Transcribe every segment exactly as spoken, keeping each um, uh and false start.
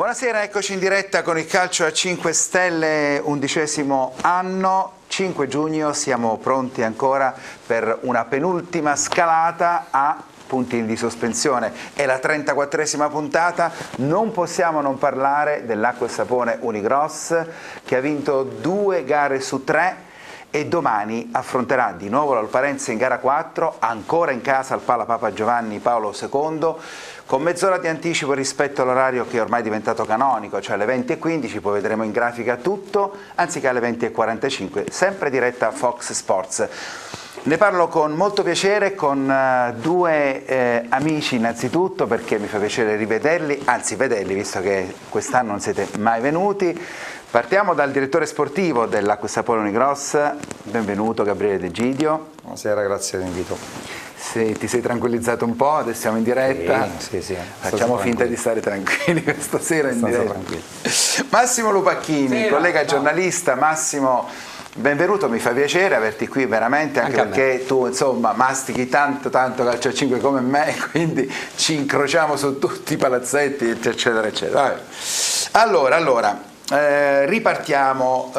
Buonasera, eccoci in diretta con il calcio a cinque stelle, undicesimo anno, cinque giugno, siamo pronti ancora per una penultima scalata a punti di sospensione. È la trentaquattresima puntata, non possiamo non parlare dell'Acqua e Sapone Unigross che ha vinto due gare su tre e domani affronterà di nuovo la Luparense in gara quattro, ancora in casa al Pala Papa Giovanni Paolo secondo, con mezz'ora di anticipo rispetto all'orario che è ormai diventato canonico, cioè alle venti e quindici, poi vedremo in grafica tutto, anziché alle venti e quarantacinque, sempre diretta Fox Sports. Ne parlo con molto piacere con uh, due eh, amici innanzitutto, perché mi fa piacere rivederli, anzi vederli, visto che quest'anno non siete mai venuti. Partiamo dal direttore sportivo dell'Acqua e Sapone Unigross, benvenuto Gabriele De Gidio. Buonasera, grazie dell'invito. Se ti sei tranquillizzato un po', adesso siamo in diretta, sì, sì, sì. Facciamo finta di stare tranquilli questa sera in diretta. Tranquilli. Massimo Lupacchini, sì, collega no. giornalista. Massimo, benvenuto, mi fa piacere averti qui veramente, anche, anche perché tu insomma mastichi tanto tanto calcio a cinque come me, quindi ci incrociamo su tutti i palazzetti eccetera eccetera. Vabbè. Allora, allora eh, ripartiamo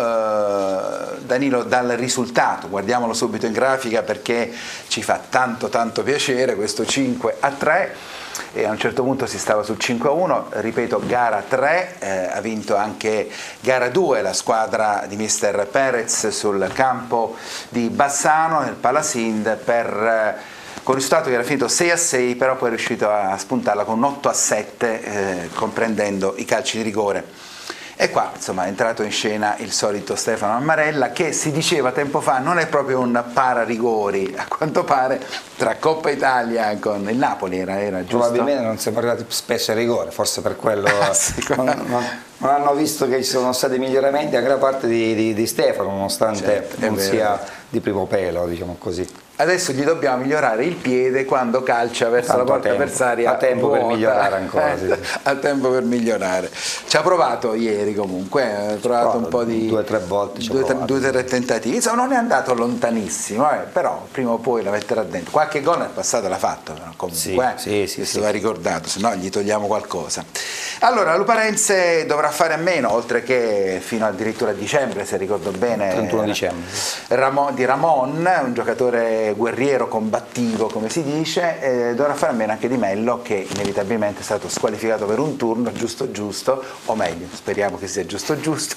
eh, Danilo dal risultato, guardiamolo subito in grafica perché ci fa tanto tanto piacere questo cinque a tre. E a un certo punto si stava sul cinque a uno, ripeto, gara tre, eh, ha vinto anche gara due la squadra di mister Perez sul campo di Bassano nel Palasind per, eh, con il risultato che era finito sei a sei, però poi è riuscito a spuntarla con otto a sette, eh, comprendendo i calci di rigore. E qua insomma è entrato in scena il solito Stefano Ammarella, che si diceva tempo fa non è proprio un pararigori, a quanto pare tra Coppa Italia con il Napoli era, era giusto? Probabilmente non siamo arrivati spesso a rigore, forse per quello non, non, non hanno visto che ci sono stati miglioramenti a gran parte di, di, di Stefano, nonostante certo, non sia di primo pelo, diciamo così. Adesso gli dobbiamo migliorare il piede quando calcia verso Tanto la porta tempo. avversaria. Ha tempo vuota. per migliorare ancora. Sì. Ha tempo per migliorare. Ci ha provato ieri comunque, ha provato Provato, un po' di... Due o tre volte ci due, ha provato. Due o tre tentativi, insomma non è andato lontanissimo, eh, però prima o poi la metterà dentro. Qualche gol nel passato l'ha fatto, però, comunque, sì, eh, sì, sì, si sì, va sì. ricordato, se no gli togliamo qualcosa. Allora, Luparense dovrà fare a meno, oltre che fino addirittura a dicembre, se ricordo bene, trentuno dicembre. Ramon, di Ramon, un giocatore guerriero, combattivo come si dice, eh, dovrà fare a meno anche di Mello, che inevitabilmente è stato squalificato per un turno, giusto giusto, o meglio, speriamo che sia giusto giusto.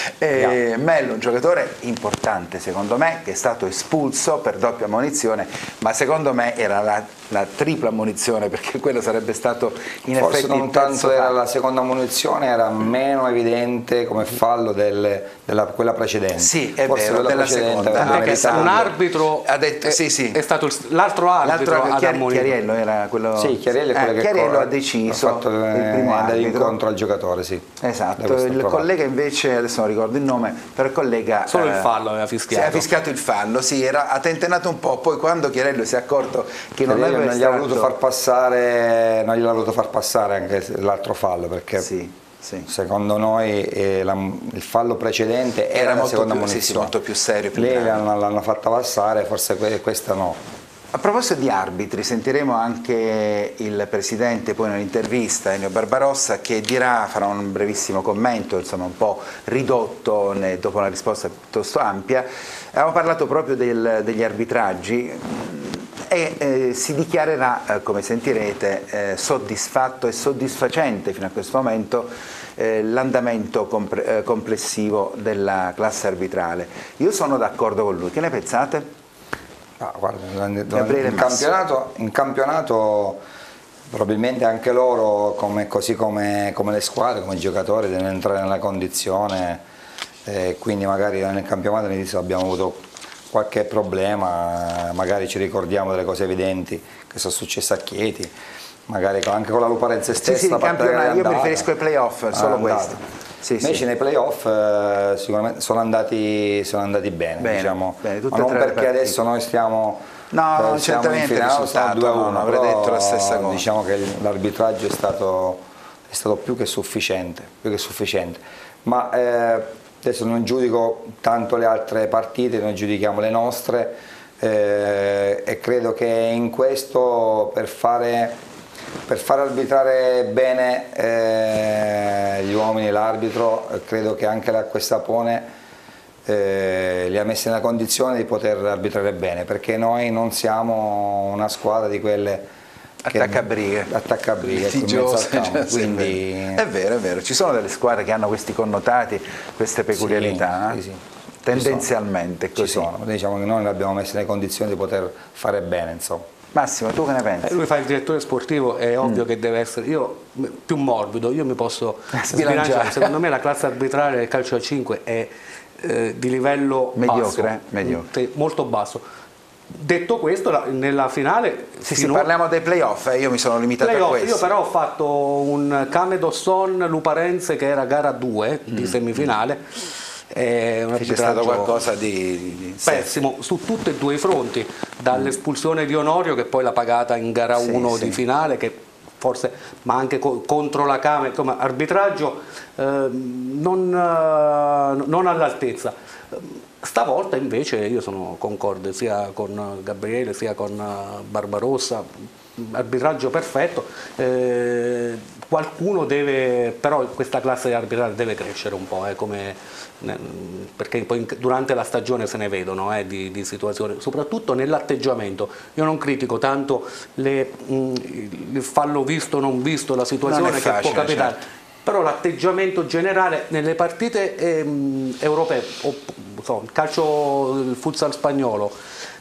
Eh, no. Mello, un giocatore importante secondo me, che è stato espulso per doppia ammonizione, ma secondo me era la, la tripla ammonizione, perché quello sarebbe stato in Forse effetti non tanto era la seconda ammonizione, era meno evidente come fallo del, della quella precedente. Sì, è Forse vero, della seconda. Perché un arbitro ha detto, è, sì, sì. è stato l'altro arbitro ad Chiar, ammonire. Chiariello era quello. Sì, Chiariello è quello eh, che Chiariello corre, ha deciso ha fatto, il primo andare arbitro. incontro al giocatore, sì. Esatto, il provato. collega invece, adesso non ricordo il nome, però il collega solo eh, il fallo aveva fischiato. Si ha fischiato il fallo, sì, era, ha tentenato un po', poi quando Chiariello si è accorto che non aveva non gli ha voluto far passare, non gli ha voluto far passare anche l'altro fallo, perché sì. Sì. Secondo noi eh, la, il fallo precedente era, era la molto seconda più, munizione. sì, sì, molto più serio. Più Lei l'hanno fatta passare, forse questa no. A proposito di arbitri, sentiremo anche il presidente poi nell'intervista, Ennio Barbarossa, che dirà, farà un brevissimo commento, insomma un po' ridotto ne, dopo una risposta piuttosto ampia. Abbiamo parlato proprio del, degli arbitraggi e eh, si dichiarerà, eh, come sentirete, eh, soddisfatto e soddisfacente fino a questo momento eh, l'andamento eh, complessivo della classe arbitrale. Io sono d'accordo con lui, che ne pensate? Ah, guarda, in, campionato, in campionato probabilmente anche loro, come, così come, come le squadre, come i giocatori, devono entrare nella condizione, eh, quindi magari nel campionato all'inizio abbiamo avuto qualche problema, magari ci ricordiamo delle cose evidenti che sono successe a Chieti, magari anche con la Luparense stessa. Sì, sì, campionato, io mi riferisco ai playoff, solo questo. Sì, Invece sì. nei playoff eh, sicuramente sono andati, sono andati bene, bene, diciamo, bene, ma non perché adesso noi stiamo, no, eh, non siamo in finale, siamo due a uno, no, avrei detto la stessa cosa. Diciamo che l'arbitraggio è stato, è stato più che sufficiente, più che sufficiente. Ma eh, adesso non giudico tanto le altre partite, noi giudichiamo le nostre eh, e credo che in questo per fare per far arbitrare bene eh, gli uomini, l'arbitro, credo che anche l'acquestapone eh, li ha messi nella condizione di poter arbitrare bene, perché noi non siamo una squadra di quelle attaccabrighe, attaccabrighe litigiose, cioè, quindi è vero, è vero, ci sono delle squadre che hanno questi connotati, queste peculiarità, sì, sì, sì. tendenzialmente ci così. sono, diciamo che noi l'abbiamo messo nelle condizioni di poter fare bene, insomma. Massimo, tu che ne pensi? Eh, lui fa il direttore sportivo, è ovvio mm. che deve essere, io più morbido, io mi posso sbilanciare, secondo me la classe arbitrale del calcio a cinque è eh, di livello mediocre, basso, mediocre. molto basso. Detto questo, nella finale... Sì, sì, parliamo dei playoff, eh, io mi sono limitato play a questo. Io però ho fatto un Camedosson Luparense che era gara due mm. di semifinale. È un c'è stato qualcosa di, di pessimo sì. su tutti e due i fronti, dall'espulsione di Onorio che poi l'ha pagata in gara uno sì, di sì. finale, che forse, ma anche co contro la Camera, insomma, arbitraggio eh, non, eh, non all'altezza. Stavolta invece io sono concorde sia con Gabriele sia con Barbarossa, arbitraggio perfetto, eh, qualcuno deve, però questa classe di arbitraggio deve crescere un po', eh, come, perché poi durante la stagione se ne vedono eh, di, di situazioni, soprattutto nell'atteggiamento. Io non critico tanto le, mh, il fallo visto o non visto, la situazione che facile, può capitare. Certo. Però l'atteggiamento generale nelle partite ehm, europee, o, so, il calcio, il futsal spagnolo,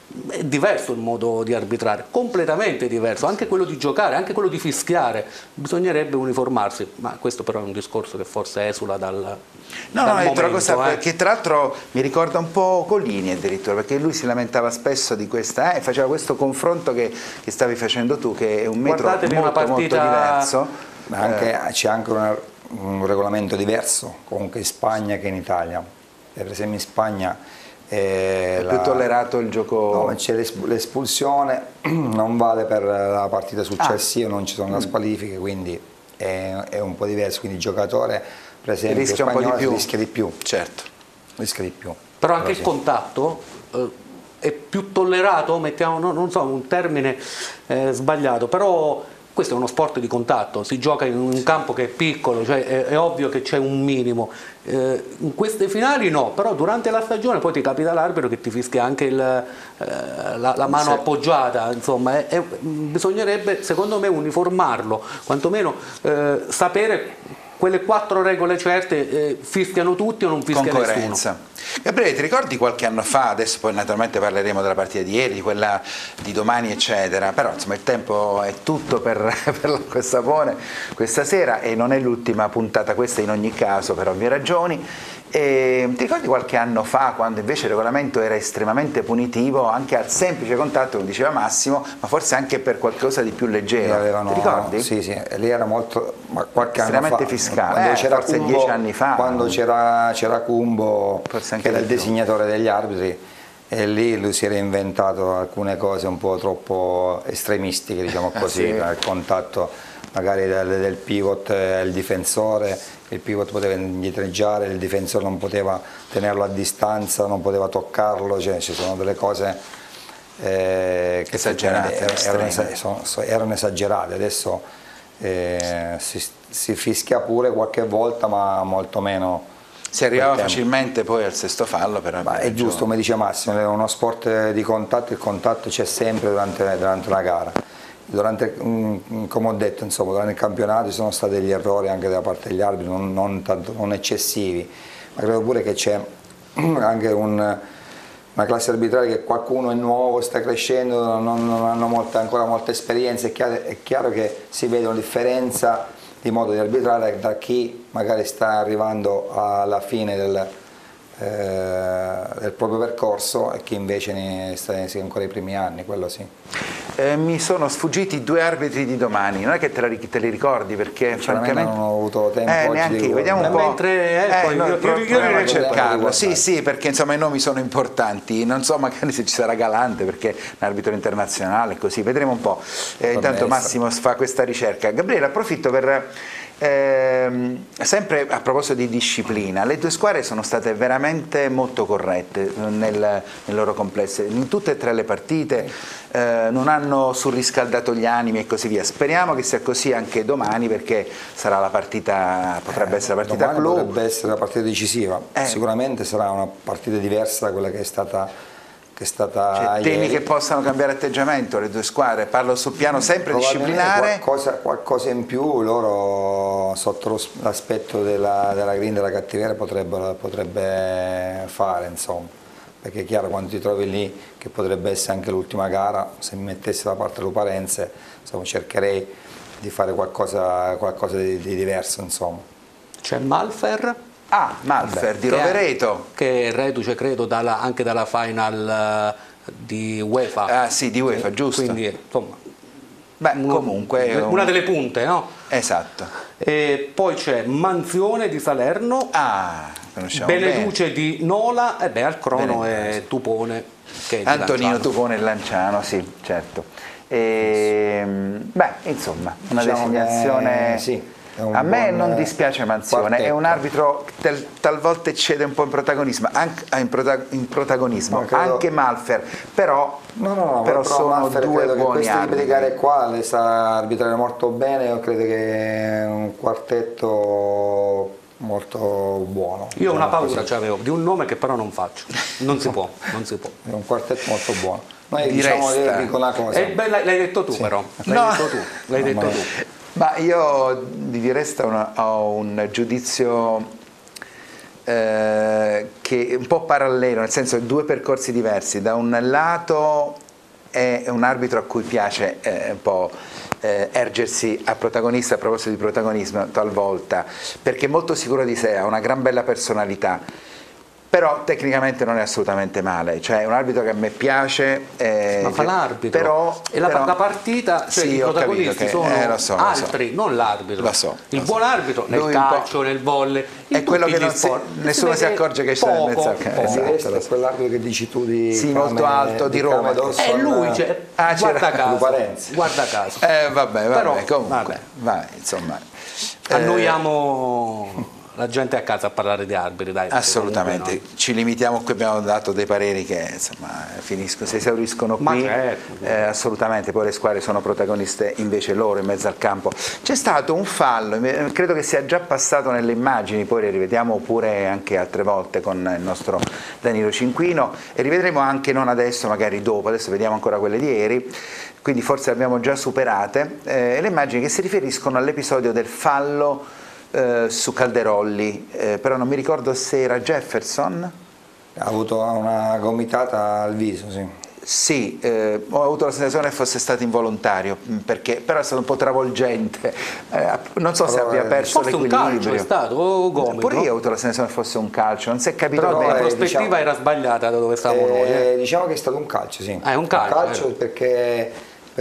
è diverso il modo di arbitrare, completamente diverso, anche quello di giocare, anche quello di fischiare, bisognerebbe uniformarsi, ma questo però è un discorso che forse esula dal, no, dal no, momento, è cosa eh. che tra l'altro mi ricorda un po' Colini addirittura, perché lui si lamentava spesso di questa, eh, faceva questo confronto che, che stavi facendo tu, che è un metro Guardatevi molto, una partita... molto diverso. Ma anche, eh. c'è anche una, un regolamento diverso, comunque in Spagna che in Italia. Per esempio in Spagna eh, è più la, tollerato il gioco. No, c'è l'espulsione, non vale per la partita successiva, ah. non ci sono le squalifiche, quindi è, è un po' diverso. Quindi il giocatore, per esempio, rischia un po' di più. rischia di più. Certo. Rischia di più. Però anche Però il sì. contatto eh, è più tollerato, mettiamo, no, non so, un termine eh, sbagliato, però questo è uno sport di contatto, si gioca in un campo che è piccolo, cioè è, è ovvio che c'è un minimo. Eh, in queste finali no, però durante la stagione poi ti capita l'arbitro che ti fischia anche il, eh, la, la mano sì. appoggiata, insomma, è, è, bisognerebbe secondo me uniformarlo, quantomeno eh, sapere quelle quattro regole certe, eh, fischiano tutti o non fischia nessuno. Gabriele, ti ricordi qualche anno fa, adesso poi naturalmente parleremo della partita di ieri, di quella di domani eccetera, però insomma il tempo è tutto per, per l'acquestapone questa sera e non è l'ultima puntata questa in ogni caso per ovvie ragioni. E ti ricordi qualche anno fa quando invece il regolamento era estremamente punitivo anche al semplice contatto, come diceva Massimo, ma forse anche per qualcosa di più leggero? Avevano, ti ricordi? Sì, sì, lì era molto, ma qualche estremamente anno fa, fiscale, eh, forse Cumbo, dieci anni fa. Quando c'era Cumbo, che era il disegnatore degli arbitri, e lì lui si era inventato alcune cose un po' troppo estremistiche, diciamo così, eh, sì. il contatto magari del, del pivot e il difensore, il pivot poteva indietreggiare, il difensore non poteva tenerlo a distanza, non poteva toccarlo, cioè ci sono delle cose eh, che esagerate, erano, erano, erano esagerate, adesso eh, si, si fischia pure qualche volta ma molto meno. Si arrivava facilmente poi al sesto fallo, però ma è giusto, come dice Massimo, è uno sport di contatto, il contatto c'è sempre durante, durante la gara. Durante, come ho detto, insomma, durante il campionato ci sono stati degli errori anche da parte degli arbitri, non, non, tanto, non eccessivi, ma credo pure che c'è anche un, una classe arbitrale che qualcuno è nuovo, sta crescendo, non, non hanno molta, ancora molta esperienza, è chiaro, è chiaro che si vede una differenza di modo di arbitrare tra chi magari sta arrivando alla fine del, eh, del proprio percorso e chi invece ne sta ancora ai primi anni, quello sì. Eh, mi sono sfuggiti due arbitri di domani, non è che te, la, te li ricordi perché francamente non ho avuto tempo eh, oggi neanche io, vediamo un po'. Mentre, eh, poi io, io, io, io io cercarlo, sì sì, perché insomma i nomi sono importanti, non so magari se ci sarà Galante perché è un arbitro internazionale, così vedremo un po'. Eh, intanto Massimo fa questa ricerca. Gabriele, approfitto per Ehm, sempre a proposito di disciplina, le due squadre sono state veramente molto corrette nel, nel loro complesso, in tutte e tre le partite eh, non hanno surriscaldato gli animi e così via. Speriamo che sia così anche domani, perché sarà la partita, potrebbe eh, essere la partita domani clou. Potrebbe essere la partita decisiva, eh. sicuramente sarà una partita diversa da quella che è stata Che è stata cioè, temi ieri. che possano cambiare atteggiamento le due squadre, parlo sul piano sempre disciplinare. Qualcosa, qualcosa in più loro sotto l'aspetto della, della grinta e della cattiveria potrebbero, potrebbe fare, insomma, perché è chiaro, quando ti trovi lì, che potrebbe essere anche l'ultima gara, se mi mettessi da parte Luparense, insomma, cercherei di fare qualcosa, qualcosa di, di diverso, insomma. C'è Malfer. Ah, Malfer di Rovereto, che è reduce credo dalla, anche dalla final uh, di UEFA. Ah sì, di UEFA, giusto. Quindi insomma, beh, comunque una delle punte, no? Esatto. E poi c'è Manzione di Salerno, ah, conosciamo Beneduce bene. di Nola, e beh, al crono Beneduce. è Tupone che è Antonino Lanciano. Tupone e Lanciano, sì, certo. E, beh, insomma, una Diciamo designazione... che, sì. A me non dispiace Manzione, quartetto. È un arbitro che talvolta cede un po' in protagonismo, anche, in prota, in protagonismo, credo... anche Malfer, però, no, no, no, però, però sono Malfer, due credo buoni che queste arbitri. di gare qua le sa arbitrare molto bene, io credo che è un quartetto molto buono. Io ho una paura c'avevo di un nome che però non faccio, non si può, non si può. È un quartetto molto buono. Noi Di diciamo, Resta. dico una cosa. Eh, beh, l'hai detto tu, sì. Però, l'hai No. detto tu, l'hai No, detto ma... tu. Ma io di Di Resta una, ho un giudizio eh, che è un po' parallelo, nel senso due percorsi diversi. Da un lato è un arbitro a cui piace eh, un po' eh, ergersi a protagonista, a proposito di protagonismo talvolta, perché è molto sicuro di sé, ha una gran bella personalità. Però tecnicamente non è assolutamente male, cioè è un arbitro che a me piace. Eh, ma fa l'arbitro, però, e la, però, la partita, cioè sì, i protagonisti che, sono eh, lo so, lo altri, so. non l'arbitro. Lo so, il lo buon so. arbitro nel Lui calcio, nel volley, in è quello tutti che gli non si, sport. nessuno si si accorge che c'è in mezzo al campo. Esatto, è quell'arbitro che dici tu di sì, Came, molto alto di, di Roma. È lui, cioè, ah, guarda caso, Luparense. guarda caso. Eh, vabbè, vabbè, Però, comunque, vabbè. vai, insomma. Annoiamo la gente a casa a parlare di arbitri, dai. Assolutamente, comunque, no? Ci limitiamo qui, abbiamo dato dei pareri che insomma finiscono, si esauriscono Ma qui, certo. eh, assolutamente, poi le squadre sono protagoniste invece loro in mezzo al campo. C'è stato un fallo, credo che sia già passato nelle immagini, poi le rivediamo pure anche altre volte con il nostro Danilo Cinquino e rivedremo anche non adesso, magari dopo, adesso vediamo ancora quelle di ieri, quindi forse le abbiamo già superate, eh, le immagini che si riferiscono all'episodio del fallo Eh, su Calderolli, eh, però non mi ricordo se era Jefferson. Ha avuto una gomitata al viso, sì. Sì, eh, ho avuto la sensazione che fosse stato involontario, perché, però è stato un po' travolgente, eh, non so se abbia perso l'equilibrio. Forse un calcio è stato, o gomito. Pure io ho avuto la sensazione che fosse un calcio, non si è capito però bene. la prospettiva diciamo, era sbagliata da dove stavamo eh, noi. Eh. Diciamo che è stato un calcio, sì. Ah, è un calcio, un calcio eh. perché,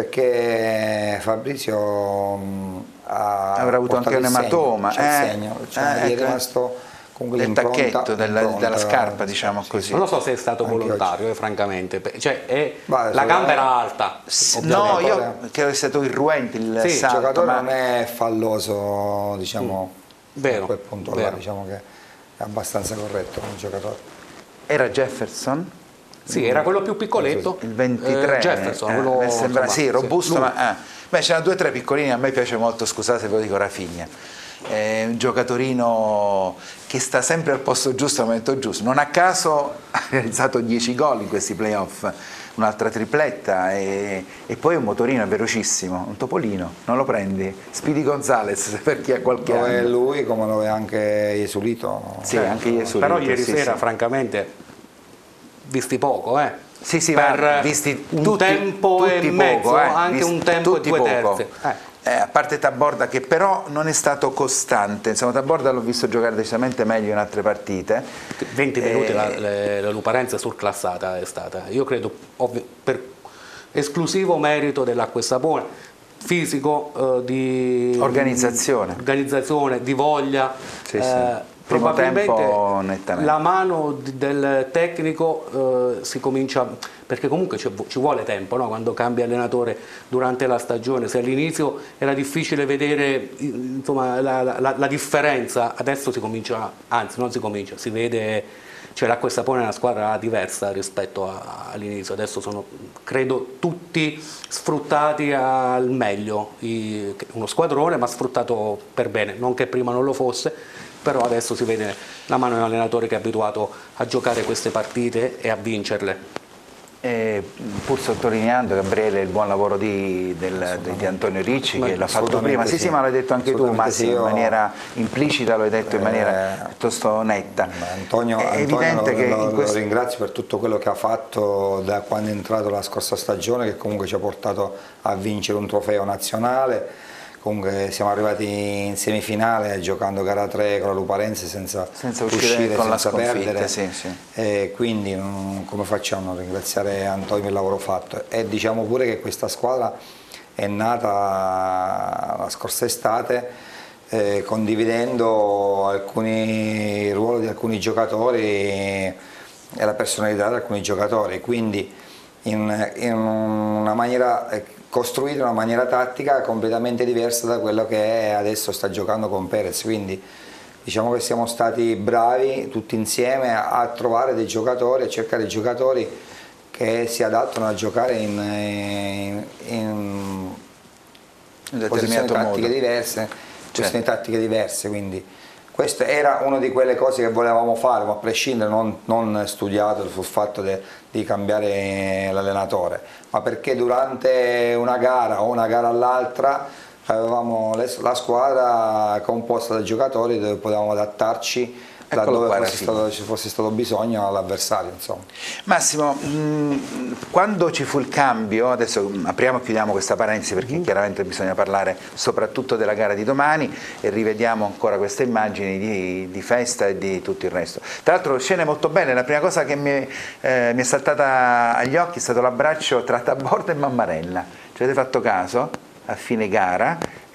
perché Fabrizio mh, ha avrà avuto anche un ematoma, segno, eh, il segno, cioè, eh, gli è ecco. rimasto comunque il tacchetto della, l'impronta, della scarpa, diciamo sì, così. Non lo so se è stato Anche volontario, eh, francamente, cioè, è, Beh, la gamba era alta. No, io credo che sia stato irruente il sì, salto, il giocatore ma... non è falloso, diciamo, mm. vero, a quel punto vero. là, diciamo che è abbastanza corretto come giocatore. Era Jefferson? Sì, era quello più piccoletto, il ventitré, eh, Jefferson, eh, quello, mi sembra, insomma, sì, robusto, sì, ma eh. Beh, c'erano due o tre piccolini, a me piace molto, scusate se ve lo dico, Rafinha. È un giocatorino che sta sempre al posto giusto al momento giusto, non a caso ha realizzato dieci gol in questi playoff, un'altra tripletta e, e poi un motorino, è velocissimo, un topolino, non lo prendi? Speedy Gonzalez per chi ha qualche Lo anno. è lui come lo è anche Iesulito. Sì, anche Iesulito. Però ieri sì, sera, sì. francamente, visti poco, eh. Sì, sì, per visti un tutti, tempo tutti e mezzo, poco, eh, anche visti un tempo e tutti due poco. terzi. Eh. Eh, a parte Taborda che però non è stato costante, insomma Taborda l'ho visto giocare decisamente meglio in altre partite. venti minuti eh, la, le, la Luparense surclassata è stata, io credo ovvio, per esclusivo merito dell'Acquestapone, fisico, eh, di organizzazione. organizzazione, di voglia, Sì, eh, sì. primo probabilmente tempo nettamente. La mano del tecnico eh, si comincia, perché comunque ci, ci vuole tempo, no? Quando cambia allenatore durante la stagione, se all'inizio era difficile vedere insomma, la, la, la differenza, adesso si comincia, anzi non si comincia, si vede. Cioè l'acqua e sapone è una squadra diversa rispetto all'inizio, adesso sono credo tutti sfruttati al meglio, I, uno squadrone ma sfruttato per bene, non che prima non lo fosse, però adesso si vede la mano di un allenatore che è abituato a giocare queste partite e a vincerle. E pur sottolineando, Gabriele, il buon lavoro di, del, di Antonio Ricci, che l'ha fatto prima, sì, sì, sì, ma l'hai detto anche tu, Massimo, in maniera implicita, lo hai detto in maniera piuttosto netta. Antonio, è Antonio evidente lo, che lo, questo... lo ringrazio per tutto quello che ha fatto da quando è entrato la scorsa stagione, che comunque ci ha portato a vincere un trofeo nazionale. Comunque siamo arrivati in semifinale giocando gara tre con la Luparense senza, senza uscire, uscire con senza la perdere, sì, sì. E quindi non, come facciamo a ringraziare Antonio per il lavoro fatto? E diciamo pure che questa squadra è nata la scorsa estate eh, condividendo alcuni, il ruolo di alcuni giocatori e la personalità di alcuni giocatori, quindi in, in una maniera costruita in una maniera tattica completamente diversa da quello che adesso sta giocando con Perez, quindi diciamo che siamo stati bravi tutti insieme a, a trovare dei giocatori, a cercare dei giocatori che si adattano a giocare in, in, in, in posizioni tattiche modo. diverse, posizioni certo. tattiche diverse, quindi questo era una di quelle cose che volevamo fare, ma a prescindere non, non studiato sul fatto de, di cambiare l'allenatore, ma perché durante una gara o una gara all'altra avevamo la squadra composta da giocatori dove potevamo adattarci laddove fosse stato, ci fosse stato bisogno all'avversario. Massimo, mh, quando ci fu il cambio, adesso apriamo e chiudiamo questa parentesi perché mm. chiaramente bisogna parlare soprattutto della gara di domani e rivediamo ancora queste immagini di, di festa e di tutto il resto. Tra l'altro scene molto belle, la prima cosa che mi, eh, mi è saltata agli occhi è stato l'abbraccio tra Taborda e Mammarella, ci avete fatto caso? A fine gara,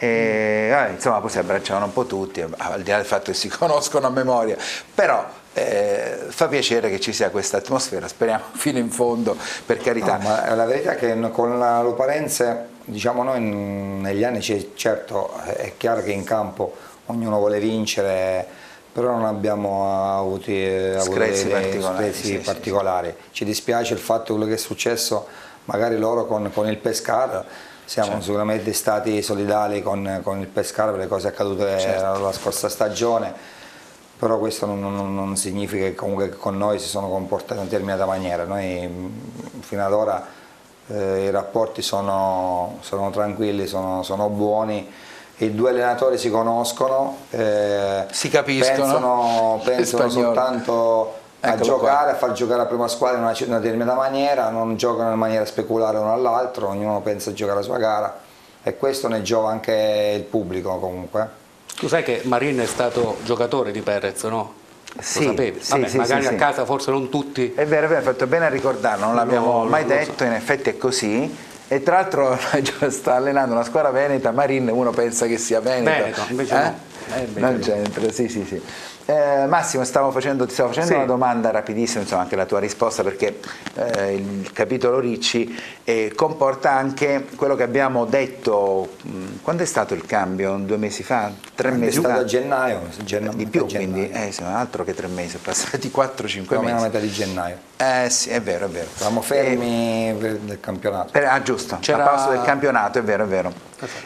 e, eh, insomma poi si abbracciavano un po' tutti, al di là del fatto che si conoscono a memoria, però eh, fa piacere che ci sia questa atmosfera, speriamo fino in fondo, per carità. No, ma la verità è che con la Luparense, diciamo noi negli anni, certo è chiaro che in campo ognuno vuole vincere, però non abbiamo avuto, screzi avuto dei particolari, screzi sì, particolari. Sì, sì. Ci dispiace il fatto quello che è successo magari loro con, con il Pescara. Siamo certo. sicuramente stati solidali con, con il Pescara per le cose accadute certo. la scorsa stagione, però questo non, non, non significa che comunque con noi si sono comportati in una determinata maniera. Noi fino ad ora eh, i rapporti sono, sono tranquilli, sono, sono buoni, i due allenatori si conoscono, eh, si capiscono, pensano, pensano soltanto a Eccolo giocare, qua. a far giocare la prima squadra in una, in una determinata maniera, non giocano in maniera speculare uno all'altro, ognuno pensa a giocare la sua gara e questo ne giova anche il pubblico comunque. Tu sai che Marin è stato giocatore di Perez, no? Sì, lo sapevi? sì, Vabbè, sì, magari sì, a sì. casa forse non tutti. È vero, è vero, hai fatto bene a ricordarlo, non l'abbiamo no, mai lo detto, so. In effetti è così. E tra l'altro sta allenando una squadra veneta, Marin uno pensa che sia veneta. Veneto, invece eh? no. Eh, non c'entra, sì sì sì. Eh, Massimo, stavo facendo, ti stavo facendo sì. una domanda rapidissima, insomma anche la tua risposta, perché eh, il capitolo Ricci eh, comporta anche quello che abbiamo detto, mh, quando è stato il cambio? Due mesi fa? Tre è mesi fa? A gennaio, gennaio, di più, gennaio. quindi eh, insomma, altro che tre mesi, passati quattro cinque mesi. A metà di gennaio. Eh sì, è vero, è vero. Siamo fermi eh, per il campionato. Per, ah giusto, la pausa del campionato, è vero, è vero.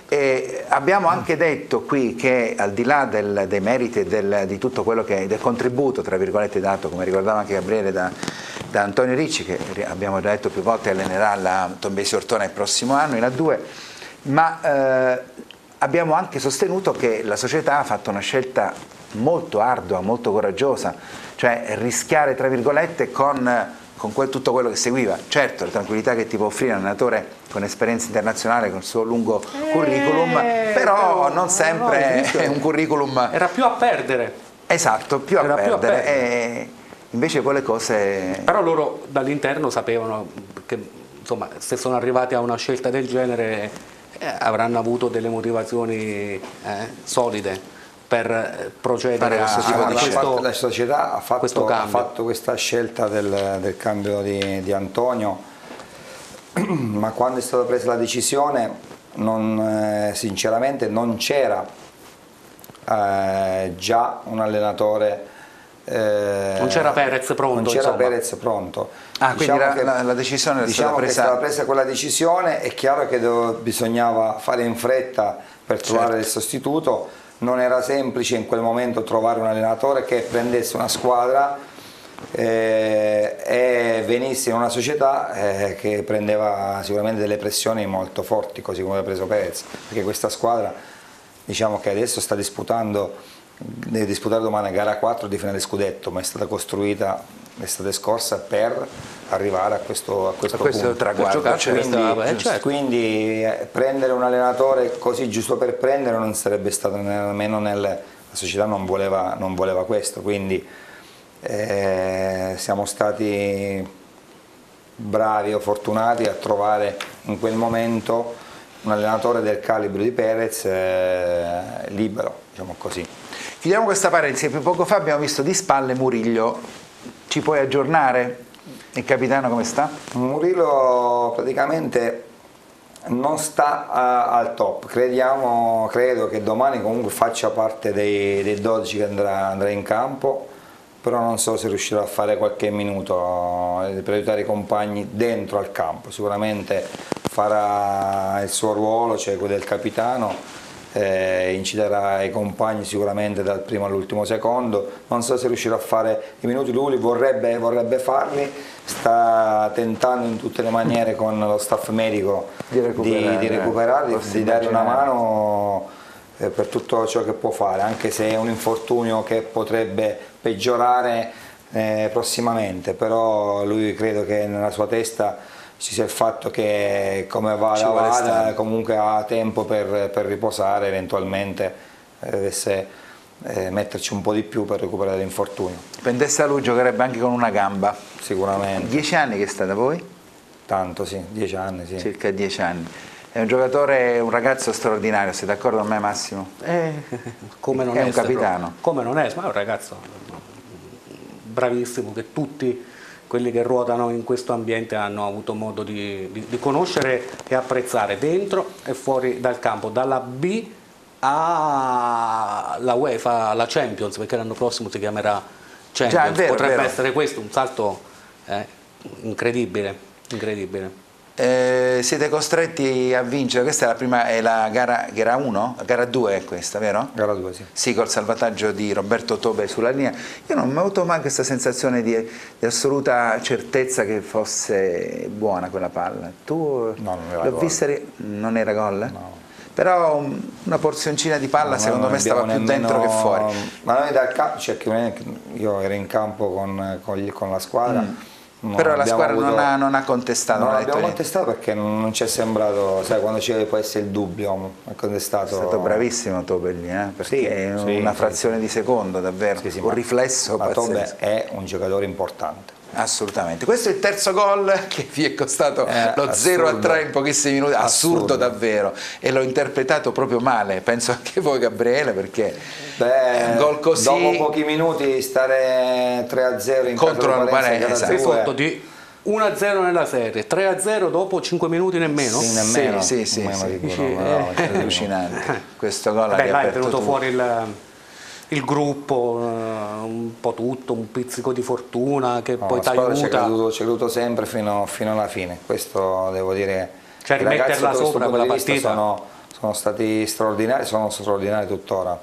E abbiamo anche detto qui che al di là del, dei meriti e del, di tutto quello che del contributo tra virgolette dato, come ricordava anche Gabriele, da, da Antonio Ricci, che abbiamo già detto più volte allenerà la Tombesi Ortona il prossimo anno in A due, ma eh, abbiamo anche sostenuto che la società ha fatto una scelta molto ardua, molto coraggiosa, cioè rischiare tra virgolette con con quel, tutto quello che seguiva. Certo, la tranquillità che ti può offrire un allenatore con esperienza internazionale, con il suo lungo eh, curriculum, però, però non sempre no, è un curriculum... Era più a perdere. Esatto, più a Era perdere. Più a perdere. E invece quelle cose... Però loro dall'interno sapevano che insomma, se sono arrivati a una scelta del genere eh, avranno avuto delle motivazioni eh, solide. per procedere a, questo tipo a di questo, la società ha fatto, ha cambio. fatto questa scelta del, del cambio di, di Antonio, ma quando è stata presa la decisione non, eh, sinceramente non c'era eh, già un allenatore, eh, non c'era Perez pronto, non c'era insomma. Perez pronto. Ah, diciamo quindi che, la, la decisione era diciamo stata presa... che è stata presa quella decisione, è chiaro che dovevo, bisognava fare in fretta per trovare certo. il sostituto, non era semplice in quel momento trovare un allenatore che prendesse una squadra eh, e venisse in una società eh, che prendeva sicuramente delle pressioni molto forti, così come ha preso Perez, perché questa squadra, diciamo che adesso sta disputando, deve disputare domani gara quattro di finale scudetto, ma è stata costruita l'estate scorsa per arrivare a questo, a questo, a questo punto. traguardo. Cioè, Quindi, questa, eh, certo. quindi eh, prendere un allenatore così giusto per prendere non sarebbe stato nemmeno nel, la società non voleva, non voleva questo, quindi eh, siamo stati bravi o fortunati a trovare in quel momento un allenatore del calibro di Perez eh, libero, diciamo così. Chiudiamo questa parentesi, poco fa abbiamo visto di spalle Murillo, ci puoi aggiornare? Il capitano come sta? Murillo praticamente non sta a, al top, crediamo, credo che domani comunque faccia parte dei, dei dodici che andrà, andrà in campo, però non so se riuscirà a fare qualche minuto per aiutare i compagni dentro al campo, sicuramente farà il suo ruolo, cioè quello del capitano, eh, inciderà i compagni sicuramente dal primo all'ultimo secondo, non so se riuscirà a fare i minuti, lui vorrebbe, vorrebbe farli, sta tentando in tutte le maniere con lo staff medico di recuperare, di, di, recuperarli, di dare una mano eh, per tutto ciò che può fare, anche se è un infortunio che potrebbe peggiorare eh, prossimamente, però lui credo che nella sua testa ci sia il fatto che come va la vada comunque ha tempo per, per riposare, eventualmente eh, dovesse eh, metterci un po' di più per recuperare l'infortunio. Pendesse a lui giocherebbe anche con una gamba. Sicuramente. Dieci anni che sta da voi? Tanto sì, dieci anni sì. Circa dieci anni. È un giocatore, un ragazzo straordinario, sei d'accordo con me Massimo? Eh, come non è un essere, capitano. Come non è, ma è un ragazzo bravissimo che tutti quelli che ruotano in questo ambiente hanno avuto modo di, di, di conoscere e apprezzare dentro e fuori dal campo, dalla B alla UEFA, alla Champions, perché l'anno prossimo si chiamerà Champions. Già, è vero, potrebbe vero. essere questo un salto eh, incredibile, incredibile. Eh, siete costretti a vincere, questa è la prima, è la gara, gara uno? Gara due è questa, vero? Gara due, sì. Sì, col salvataggio di Roberto Tobe sulla linea. Io non ho avuto mai questa sensazione di, di assoluta certezza che fosse buona quella palla. Tu no, non era l'ho gol. vista, non era gol? No. Però una porzioncina di palla no, secondo me stava più nemmeno, dentro che fuori. Ma noi dal campo, cioè, io ero in campo con, con, gli, con la squadra. Mm. No, però la squadra avuto, non, ha, non ha contestato. Non, non abbiamo contestato perché non, non ci è sembrato, sai, quando c'è può essere il dubbio, è contestato. È stato bravissimo Tobelli, eh, perché sì, è sì, una sì, frazione sì. di secondo, davvero, sì, sì, un ma, riflesso ma pazzesco. Tobe è un giocatore importante. Assolutamente. Questo è il terzo gol che vi è costato eh, lo assurdo. zero a tre in pochissimi minuti, assurdo, assurdo davvero, e l'ho interpretato proprio male, penso anche voi Gabriele, perché Beh, un gol così dopo pochi minuti stare tre a zero in contro la Parenza, sei sotto di uno a zero nella serie, tre a zero dopo cinque minuti nemmeno? Sì, nemmeno, sì, sì, nemmeno sì, di sì. quello, no, È allucinante questo gol. Beh, là è venuto tutto. fuori il, il gruppo, un po' tutto, un pizzico di fortuna che no, poi ti aiuta. C'è creduto, creduto sempre fino, fino alla fine, questo devo dire. Cioè rimetterla sopra quella partita. Sono, sono stati straordinari, sono straordinari tuttora.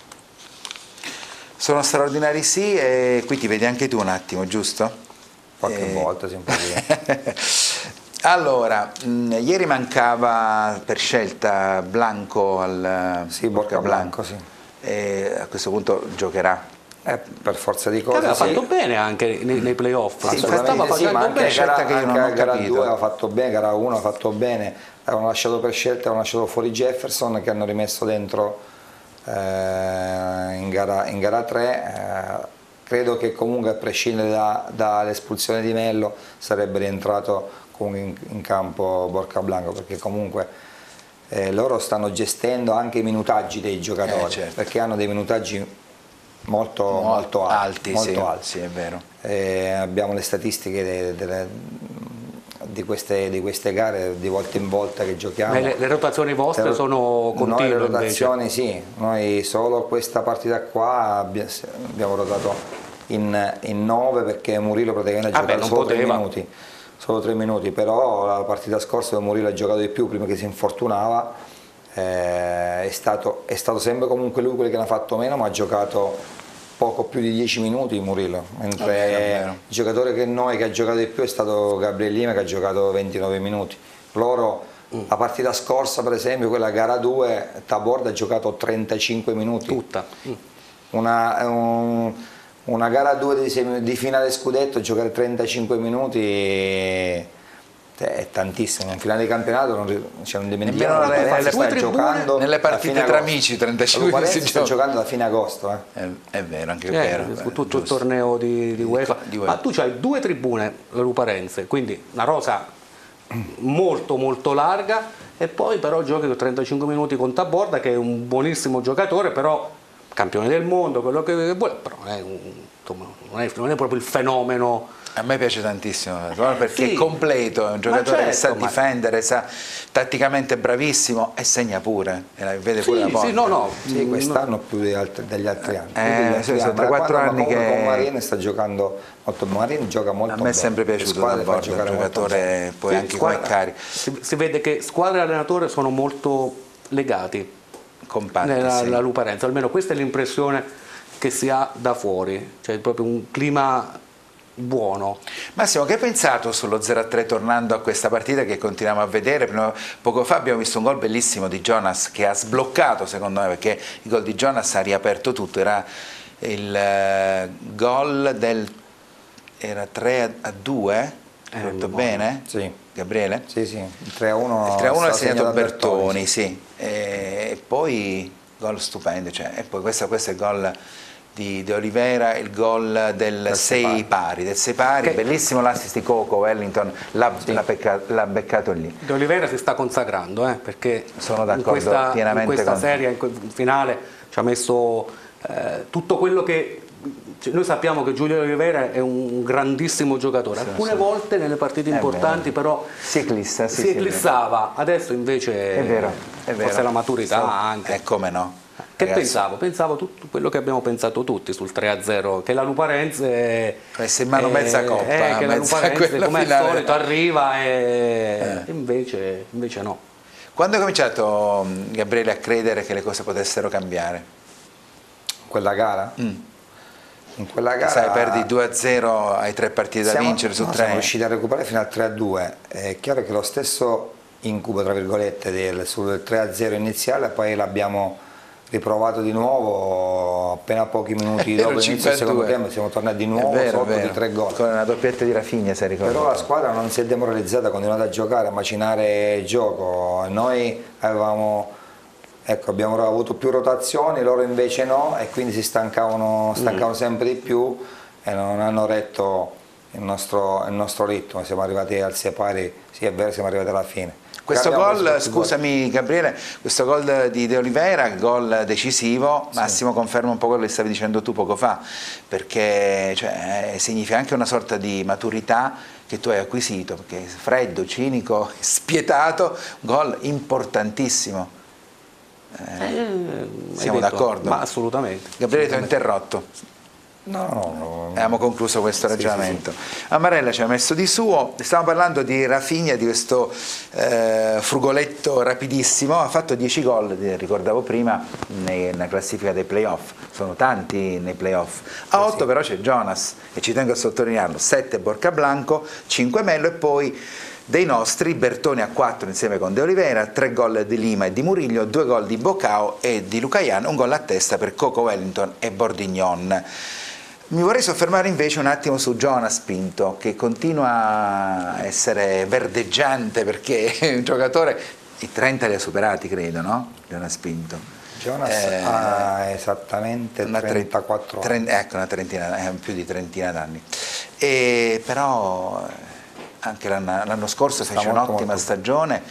Sono straordinari sì, e qui ti vedi anche tu un attimo, giusto? Qualche eh... volta sì, un po'. Allora, mh, ieri mancava per scelta Blanco al sì, Borca Blanco, sì. E a questo punto giocherà. Eh, per forza di cose. Aveva sì. fatto bene anche nei, nei playoff, sì, stava facendo sì, ma anche bene. gara, che io non anche ho gara capito. due aveva fatto bene, gara uno ha fatto bene, avevano lasciato per scelta, avevano lasciato fuori Jefferson che hanno rimesso dentro eh, in, gara, in gara tre. Eh, credo che comunque a prescindere da, dall'espulsione di Mello sarebbe rientrato in, in campo Borca Blanco, perché comunque eh, loro stanno gestendo anche i minutaggi dei giocatori, eh, certo. perché hanno dei minutaggi molto, molto, molto alti, alti, molto sì, alti. Sì, è vero. Eh, abbiamo le statistiche de, de, de, di, queste, di queste gare di volta in volta che giochiamo. Le, le rotazioni vostre le, sono continue? Noi le rotazioni invece. Sì, noi solo questa partita qua abbiamo rotato in, in nove, perché Murillo praticamente ha ah giocato beh, solo tre poteva. minuti. Solo tre minuti, però la partita scorsa dove Murillo ha giocato di più prima che si infortunava, eh, è, stato, è stato sempre comunque lui quello che ne ha fatto meno, ma ha giocato poco più di dieci minuti Murillo, mentre è vero, è vero. il giocatore che noi che ha giocato di più è stato Gabriele Lima, che ha giocato ventinove minuti. Loro, mm. la partita scorsa per esempio, quella gara due, Taborda ha giocato trentacinque minuti. Tutta. Mm. Una, un, Una gara due di, di finale scudetto, giocare trentacinque minuti è, è tantissimo. In finale di campionato non, cioè non dimentichiamo nelle, nelle, sta giocando nelle partite tra amici trentacinque minuti si sta giocando da fine agosto. Eh. È, è vero, anche eh, vero. Tutto giusto. il torneo di, di UEFA. Di UEFA. Ma tu hai due tribune, la Luparense, quindi una rosa molto molto larga, e poi però giochi con trentacinque minuti con Taborda, che è un buonissimo giocatore, però campione del mondo, quello che vuole, però non è, un, insomma, non è, non è proprio il fenomeno. A me piace tantissimo, perché sì, è completo, è un giocatore certo, che sa ma... difendere, sa, tatticamente bravissimo e segna pure, e la, vede pure sì, la porta. Sì, no, no, sì, quest'anno più degli altri, degli altri anni. Eh, sì, sono tre quattro anni che... Con Marini sta giocando molto, Marini gioca molto bene. A me è sempre piaciuto da Borda, un giocatore poi sì, anche squadra, come cari. Si, si vede che squadra e allenatore sono molto legati, compatti, nella sì. la Luparenza, almeno questa è l'impressione che si ha da fuori, cioè proprio un clima buono. Massimo, che hai pensato sullo zero a tre tornando a questa partita che continuiamo a vedere? Poco fa abbiamo visto un gol bellissimo di Jonas che ha sbloccato, secondo me, perché il gol di Jonas ha riaperto tutto, era il uh, gol del era tre a due, eh, detto bene? Sì. Gabriele? Sì, sì, il tre a uno il tre a uno è segnato Bertoni, Bertoni, sì. E, e poi gol stupendo, cioè, e poi questo, questo è il gol di De Oliveira, il gol del sei pari, del sei pari, che... bellissimo l'assist di Coco, Wellington l'ha sì. beccato lì. De Oliveira si sta consacrando, eh, perché sono d'accordo in questa, pienamente in questa con... serie, in finale, ci ha messo eh, tutto quello che... Noi sappiamo che Giulio De Oliveira è un grandissimo giocatore, sì, alcune sì. volte nelle partite è importanti vero. Però si, eclissa, sì, si eclissava, sì, adesso invece è vero, è vero. Forse la maturità sì. anche. E come no? Che Ragazzi. pensavo? Pensavo tutto quello che abbiamo pensato tutti sul tre a zero, che la Luparense messa in mano mezza coppa, eh, che mezza la Luparense come finale. al solito arriva e eh. invece, invece no. Quando hai cominciato, Gabriele, a credere che le cose potessero cambiare? Quella gara? Mm. In quella gara sai, perdi due a zero, hai tre partite siamo, da vincere su no, tre. Siamo riusciti a recuperare fino al tre a due. È chiaro che lo stesso incubo, tra virgolette, del, sul tre a zero iniziale, poi l'abbiamo riprovato di nuovo appena pochi minuti dopo l'inizio del secondo tempo, siamo tornati di nuovo vero, sotto di tre gol. Con una doppietta di Rafinha, se ricordo. Però la squadra non si è demoralizzata, ha continuato a giocare, a macinare il gioco. Noi avevamo, ecco, abbiamo avuto più rotazioni, loro invece no, e quindi si stancavano, stancavano mm. sempre di più e non hanno retto il nostro, il nostro ritmo. Siamo arrivati al sei pari, sì è vero, siamo arrivati alla fine. Questo gol, scusami Gabriele, questo gol di De Oliveira, gol decisivo, sì. Massimo conferma un po' quello che stavi dicendo tu poco fa, perché cioè, significa anche una sorta di maturità che tu hai acquisito, perché freddo, cinico, spietato, gol importantissimo. Eh, eh, siamo d'accordo? Ma assolutamente. Gabriele, ti ho interrotto. No, no, no. Abbiamo concluso questo ragionamento. Sì, sì, sì. Amarella ci ha messo di suo, stiamo parlando di Rafinha, di questo eh, frugoletto rapidissimo, ha fatto dieci gol, ricordavo prima, nella classifica dei playoff, sono tanti nei playoff. A otto sì. Però c'è Jonas, e ci tengo a sottolinearlo, sette Borca Blanco, cinque Mello e poi dei nostri Bertoni a quattro insieme con De Oliveira, tre gol di Lima e di Murillo, due gol di Bocao e di Lucayan, un gol a testa per Coco, Wellington e Bordignon. Mi vorrei soffermare invece un attimo su Jonas Pinto, che continua a essere verdeggiante perché è un giocatore, i trenta li ha superati credo, no? Jonas Pinto. Jonas eh, ha esattamente trentaquattro anni. Ecco, una trentina, eh, più di trentina d'anni. E però anche l'anno scorso fece un'ottima stagione,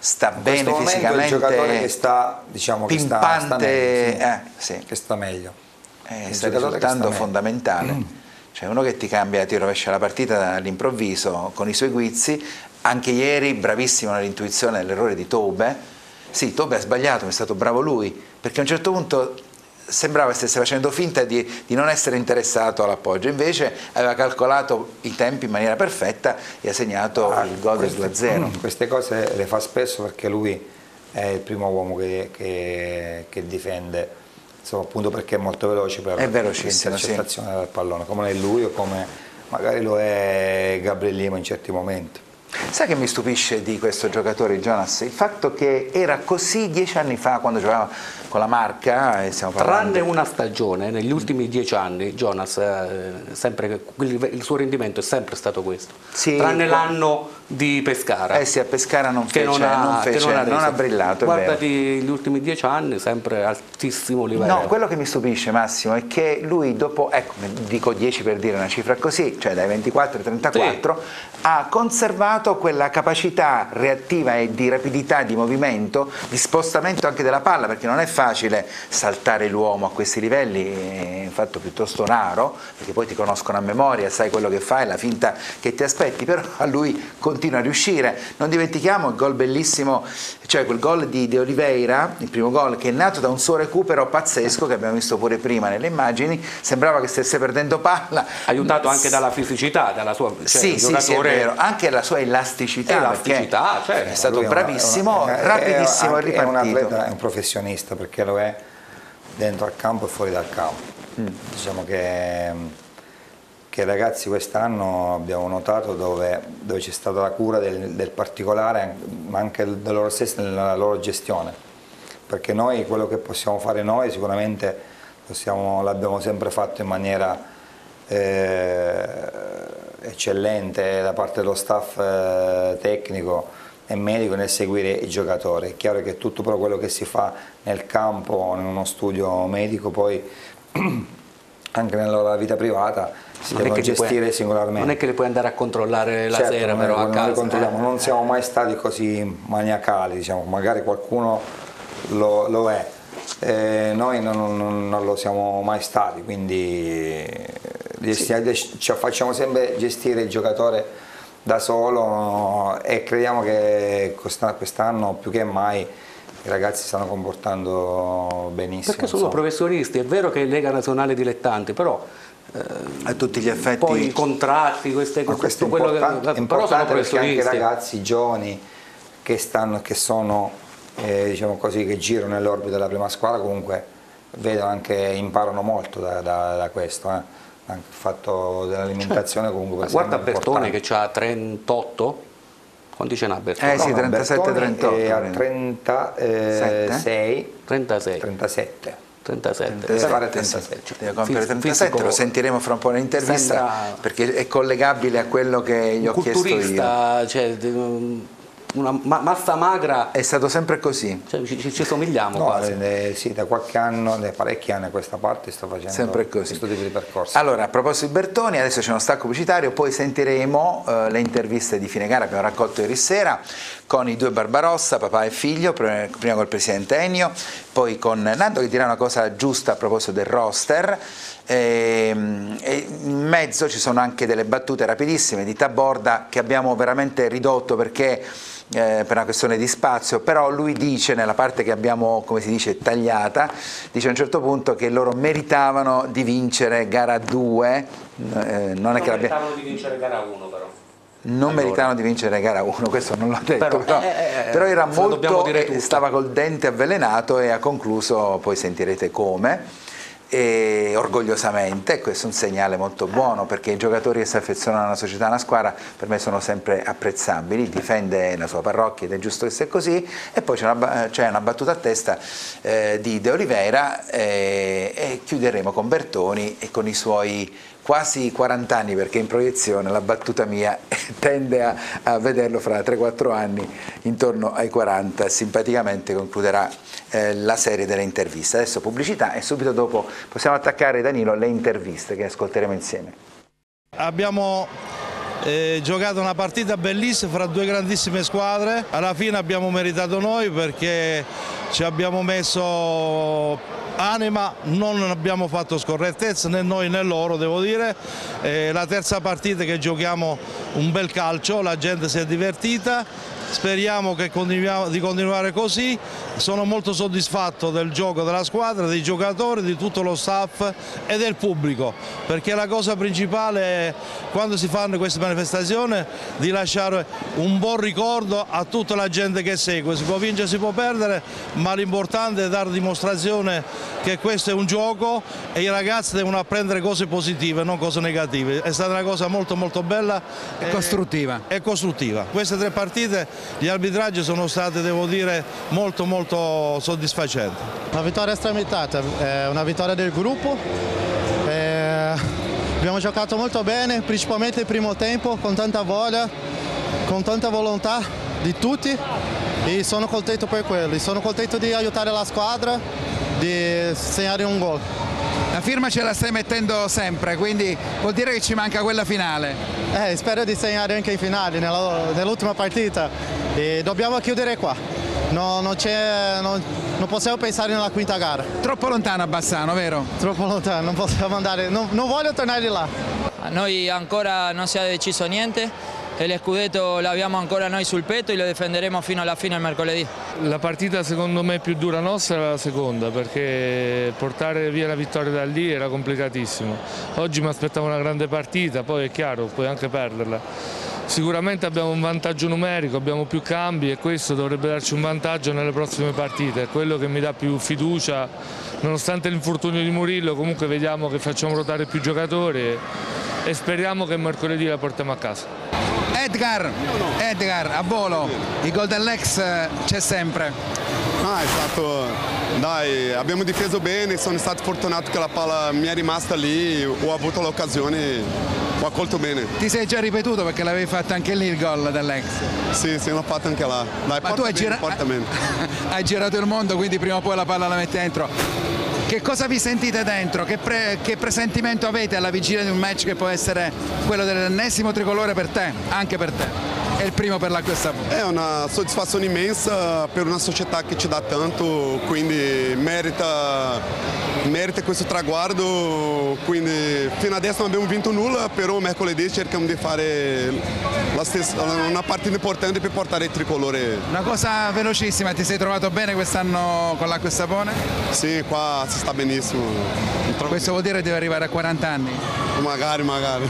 sta in bene fisicamente, è il giocatore che sta, diciamo, che sta, sta meglio, sì, eh, sì. che sta meglio. Eh, sta risultando fondamentale, mm. cioè uno che ti cambia, ti rovescia la partita all'improvviso con i suoi guizzi. Anche ieri bravissimo nell'intuizione dell'errore di Tobe. Sì, Tobe ha sbagliato, ma è stato bravo lui, perché a un certo punto sembrava stesse facendo finta di, di non essere interessato all'appoggio, invece aveva calcolato i tempi in maniera perfetta e ha segnato ah, il gol del due a zero. Queste cose le fa spesso perché lui è il primo uomo che, che, che difende, insomma, appunto perché è molto veloce per l'intercettazione sì. del pallone, come è lui o come magari lo è Gabriel Lima in certi momenti. Sai che mi stupisce di questo giocatore, Jonas? Il fatto che era così dieci anni fa quando giocava con la Marca, e stiamo parlando... tranne una stagione, negli ultimi dieci anni Jonas, eh, sempre, il suo rendimento è sempre stato questo, sì, tranne qua... l'anno di Pescara. Eh sì, a Pescara non fece, non ha, non, fece, non, ha, non ha brillato. Guardati gli ultimi dieci anni, sempre altissimo livello. No, quello che mi stupisce, Massimo, è che lui dopo, ecco, dico dieci per dire una cifra così, cioè dai ventiquattro ai trentaquattro, sì. ha conservato quella capacità reattiva e di rapidità di movimento, di spostamento anche della palla, perché non è facile saltare l'uomo a questi livelli, è un fatto piuttosto raro, perché poi ti conoscono a memoria, sai quello che fai, la finta che ti aspetti, però a lui continua a riuscire. Non dimentichiamo il gol bellissimo, cioè quel gol di De Oliveira, il primo gol, che è nato da un suo recupero pazzesco che abbiamo visto pure prima nelle immagini, sembrava che stesse perdendo palla, aiutato anche dalla fisicità, dalla sua, cioè, sì, sì, sì, è vero, anche la sua elasticità, elasticità cioè, è stato bravissimo, è, è, rapidissimo, è, è un atleta, è un professionista, perché lo è dentro al campo e fuori dal campo. Mm. Diciamo che, che ragazzi quest'anno abbiamo notato dove, dove c'è stata la cura del, del particolare, ma anche da loro stessi nella loro gestione, perché noi quello che possiamo fare noi sicuramente l'abbiamo sempre fatto in maniera eh, eccellente da parte dello staff eh, tecnico e medico nel seguire i giocatori. È chiaro che tutto però quello che si fa nel campo, in uno studio medico, poi anche nella loro vita privata si non devono gestire puoi, singolarmente. Non è che li puoi andare a controllare la certo, sera però a casa. Eh. Non siamo mai stati così maniacali, diciamo. Magari qualcuno lo, lo è. Eh, noi non, non, non lo siamo mai stati, quindi sì. ci facciamo sempre gestire il giocatore da solo e crediamo che quest'anno più che mai i ragazzi stanno comportando benissimo. Perché sono insomma. professionisti, è vero che è Lega Nazionale Dilettanti, però eh, a tutti gli effetti poi i contratti, queste cose, questo è quello importante, che, però sono professionisti. Anche i ragazzi giovani che, stanno, che sono eh, diciamo così, che girano nell'orbita della prima squadra comunque vedono anche, imparano molto da, da, da questo. Eh. Anche il fatto dell'alimentazione cioè, comunque per guarda Bertone che ha trentotto, quanti ce n'ha Bertone? Eh sì, trentasette trentotto e a trentasei trentasei trentasette trentasette trentasette deve compiere trentasette, lo sentiremo fra un po' nell'intervista sembra... perché è collegabile a quello che gli ho chiesto io. Cioè, una massa magra, è stato sempre così, cioè, ci, ci somigliamo no, quasi. Eh, sì, da qualche anno, da parecchi anni a questa parte sto facendo sempre così. questo tipo di percorso. Allora, a proposito di Bertoni, adesso c'è uno stacco pubblicitario, poi sentiremo eh, le interviste di fine gara che abbiamo raccolto ieri sera con i due Barbarossa, papà e figlio, prima, prima col presidente Ennio, poi con Nando che dirà una cosa giusta a proposito del roster. E, e in mezzo ci sono anche delle battute rapidissime di Taborda che abbiamo veramente ridotto perché eh, per una questione di spazio, però lui dice nella parte che abbiamo, come si dice, tagliata, dice a un certo punto che loro meritavano di vincere gara due, eh, non, non è che meritavano di vincere gara uno però. Non allora. meritavano di vincere gara uno, questo non l'ho detto, però, però, eh, eh, però era molto, stava col dente avvelenato e ha concluso, poi sentirete come. E orgogliosamente, questo è un segnale molto buono perché i giocatori che si affezionano a una società, a una squadra, per me sono sempre apprezzabili, difende la sua parrocchia ed è giusto che sia così. E poi c'è una, c'è una battuta a testa eh, di De Oliveira eh, e chiuderemo con Bertoni e con i suoi quasi quaranta anni, perché in proiezione la battuta mia tende a, a vederlo fra tre quattro anni intorno ai quaranta, simpaticamente concluderà eh, la serie delle interviste. Adesso pubblicità e subito dopo possiamo attaccare, Danilo, le interviste che ascolteremo insieme. Abbiamo eh, giocato una partita bellissima fra due grandissime squadre. Alla fine abbiamo meritato noi perché ci abbiamo messo anima, non abbiamo fatto scorrettezza né noi né loro, devo dire. Eh, la terza partita che giochiamo un bel calcio, la gente si è divertita. Speriamo che continuiamo, di continuare così. Sono molto soddisfatto del gioco della squadra, dei giocatori, di tutto lo staff e del pubblico, perché la cosa principale è, quando si fanno queste manifestazioni, di lasciare un buon ricordo a tutta la gente che segue. Si può vincere, si può perdere, ma l'importante è dare dimostrazione che questo è un gioco e i ragazzi devono apprendere cose positive, non cose negative. È stata una cosa molto molto bella e costruttiva. E costruttiva. Queste tre partite, gli arbitraggi sono stati, devo dire, molto molto soddisfacenti. Una vittoria stramettata, è una vittoria del gruppo. Eh, abbiamo giocato molto bene, principalmente il primo tempo, con tanta voglia, con tanta volontà di tutti, e sono contento per quello. Sono contento di aiutare la squadra, di segnare un gol. La firma ce la stai mettendo sempre, quindi vuol dire che ci manca quella finale. Eh, spero di segnare anche in finale, nell'ultima partita, e dobbiamo chiudere qua. No, non, non, non possiamo pensare nella quinta gara. Troppo lontano a Bassano, vero? Troppo lontano, non possiamo andare, non, non voglio tornare là. A noi ancora non si è deciso niente. Il scudetto l'abbiamo ancora noi sul petto e lo difenderemo fino alla fine il mercoledì. La partita secondo me più dura nostra era la seconda, perché portare via la vittoria da lì era complicatissimo. Oggi mi aspettavo una grande partita, poi è chiaro, puoi anche perderla. Sicuramente abbiamo un vantaggio numerico, abbiamo più cambi e questo dovrebbe darci un vantaggio nelle prossime partite. È quello che mi dà più fiducia, nonostante l'infortunio di Murillo. Comunque vediamo che facciamo ruotare più giocatori e speriamo che mercoledì la portiamo a casa. Edgar, Edgar, a volo, il gol dell'ex c'è sempre. Ah, è stato, dai, abbiamo difeso bene, sono stato fortunato che la palla mi è rimasta lì, ho avuto l'occasione, ho accolto bene. Ti sei già ripetuto perché l'avevi fatto anche lì il gol dell'ex? Sì, sì, l'ho fatto anche là. Dai, ma tu hai, bene, gira... hai girato il mondo, quindi prima o poi la palla la metti dentro. Che cosa vi sentite dentro? Che, pre... che presentimento avete alla vigilia di un match che può essere quello dell'ennesimo tricolore per te, anche per te? È il primo per la questa. È una soddisfazione immensa per una società che ci dà tanto, quindi merita, merita questo traguardo. Quindi fino adesso non abbiamo vinto nulla, però mercoledì cerchiamo di fare la stessa, una partita importante per portare il tricolore. Una cosa velocissima, ti sei trovato bene quest'anno con l'acqua e sapone? Sì, qua si sta benissimo. Questo vuol dire che devi arrivare a quaranta anni? Magari, magari.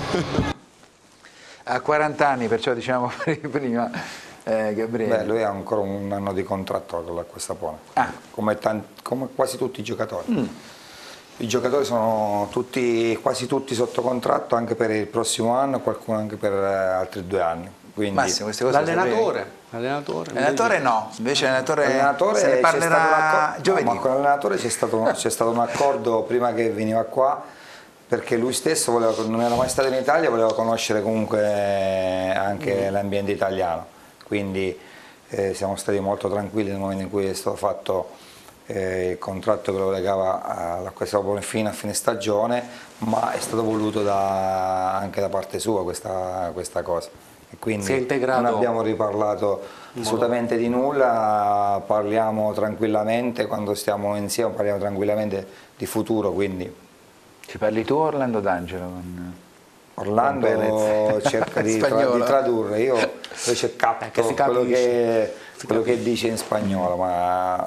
A quaranta anni, perciò diciamo prima, eh, Gabriele. Beh, lui ha ancora un anno di contratto con l'acqua e sapone, ah. come, tanti, come quasi tutti i giocatori. Mm. I giocatori sono tutti, quasi tutti sotto contratto anche per il prossimo anno, qualcuno anche per altri due anni. L'allenatore? L'allenatore no, invece l'allenatore se ne parlerà giovedì. No, ma con l'allenatore c'è stato, c'è stato un accordo prima che veniva qua, perché lui stesso voleva, non era mai stato in Italia, voleva conoscere comunque anche mm. l'ambiente italiano, quindi eh, siamo stati molto tranquilli nel momento in cui è stato fatto eh, il contratto che lo legava all'acqua e sapone fino a fine stagione, ma è stato voluto da, anche da parte sua questa, questa cosa. E quindi non abbiamo riparlato assolutamente di nulla, parliamo tranquillamente, quando stiamo insieme parliamo tranquillamente di futuro. Quindi. Ci parli tu o Orlando D'Angelo? Con... Orlando con cerca di, tra, di tradurre, io invece capto eh, quello, che, quello che dice in spagnolo, ma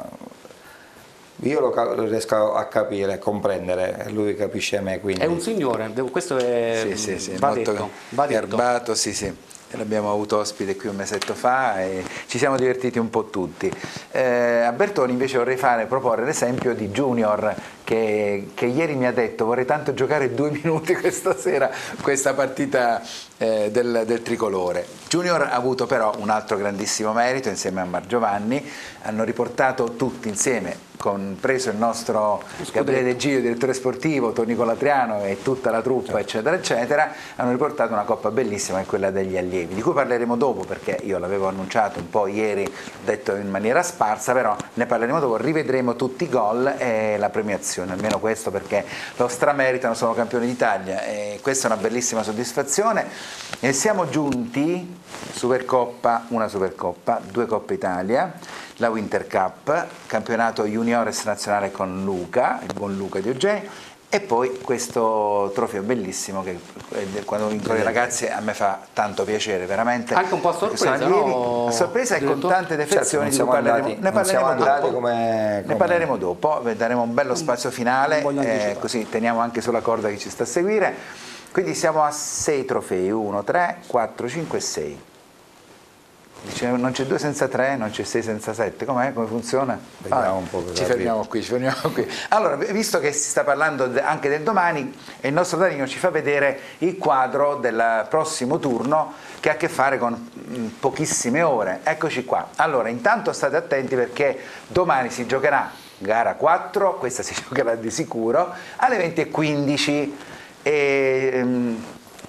io lo, lo riesco a capire, a comprendere, lui capisce me. Quindi. È un signore, questo è sì, sì, sì, va molto detto, va garbato, sì, sì. L'abbiamo avuto ospite qui un mesetto fa e ci siamo divertiti un po' tutti. Eh, a Bertoni invece vorrei fare, proporre l'esempio di Junior che, che ieri mi ha detto vorrei tanto giocare due minuti questa sera questa partita eh, del, del tricolore. Junior ha avuto però un altro grandissimo merito insieme a Margiovanni, hanno riportato tutti insieme compreso il nostro Gabriele De Giglio, direttore sportivo, Toni Colatriano e tutta la truppa, eccetera, eccetera, hanno riportato una coppa bellissima, che è quella degli allievi, di cui parleremo dopo, perché io l'avevo annunciato un po' ieri, detto in maniera sparsa, però ne parleremo dopo, rivedremo tutti i gol e la premiazione, almeno questo, perché lo strameritano, sono campioni d'Italia e questa è una bellissima soddisfazione. E siamo giunti, Supercoppa, una Supercoppa, due Coppe Italia, la Winter Cup, campionato juniores nazionale con Luca, il buon Luca Di Eugenio, e poi questo trofeo bellissimo che quando vincono i ragazzi a me fa tanto piacere, veramente. Anche un po' a sorpresa, no? A sorpresa e con tante defezioni, certo, di cui parleremo, andati, ne parleremo dopo. Come, come... Ne parleremo dopo, daremo un bello spazio finale, eh, così teniamo anche sulla corda chi ci sta a seguire. Quindi siamo a sei trofei, uno, tre, quattro, cinque, sei. Dice, non c'è due senza tre, non c'è sei senza sette, com'è? Come funziona? Vediamo ah, un po' ci fermiamo qui, ci fermiamo qui. Allora, visto che si sta parlando anche del domani, il nostro Danilo ci fa vedere il quadro del prossimo turno che ha a che fare con pochissime ore. Eccoci qua. Allora, intanto state attenti perché domani si giocherà gara quattro, questa si giocherà di sicuro, alle venti e quindici. E, um,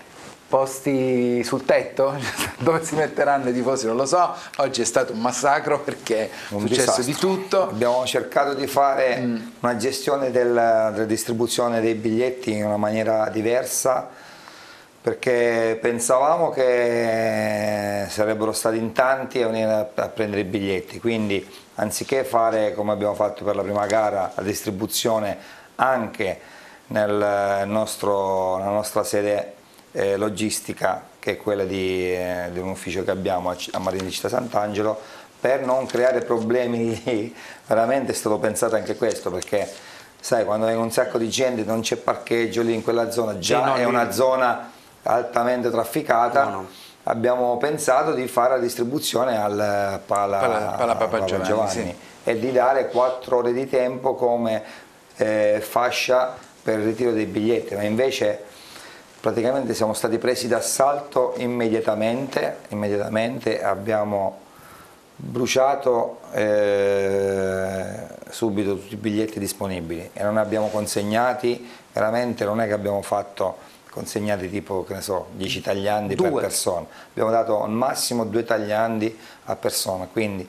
posti sul tetto dove si metteranno i tifosi non lo so, oggi è stato un massacro perché è un successo disastro. Di tutto. Abbiamo cercato di fare mm. una gestione del, della distribuzione dei biglietti in una maniera diversa, perché pensavamo che sarebbero stati in tanti a venire a, a prendere i biglietti, quindi anziché fare come abbiamo fatto per la prima gara la distribuzione anche nel nostro, nella nostra sede Eh, logistica, che è quella di, eh, di un ufficio che abbiamo a, a Marina di Città Sant'Angelo, per non creare problemi lì. Veramente è stato pensato anche questo, perché sai, quando viene un sacco di gente non c'è parcheggio lì in quella zona, già sì, no, è una zona altamente trafficata. No, no. Abbiamo pensato di fare la distribuzione al Pala, Pala, Pala Papa Papa Giovanni, Giovanni sì. E di dare quattro ore di tempo come eh, fascia per il ritiro dei biglietti, ma invece praticamente siamo stati presi d'assalto immediatamente, immediatamente abbiamo bruciato eh, subito tutti i biglietti disponibili e non abbiamo consegnati, veramente non è che abbiamo fatto consegnati tipo, che ne so, dieci tagliandi due. Per persona, abbiamo dato al massimo due tagliandi a persona, quindi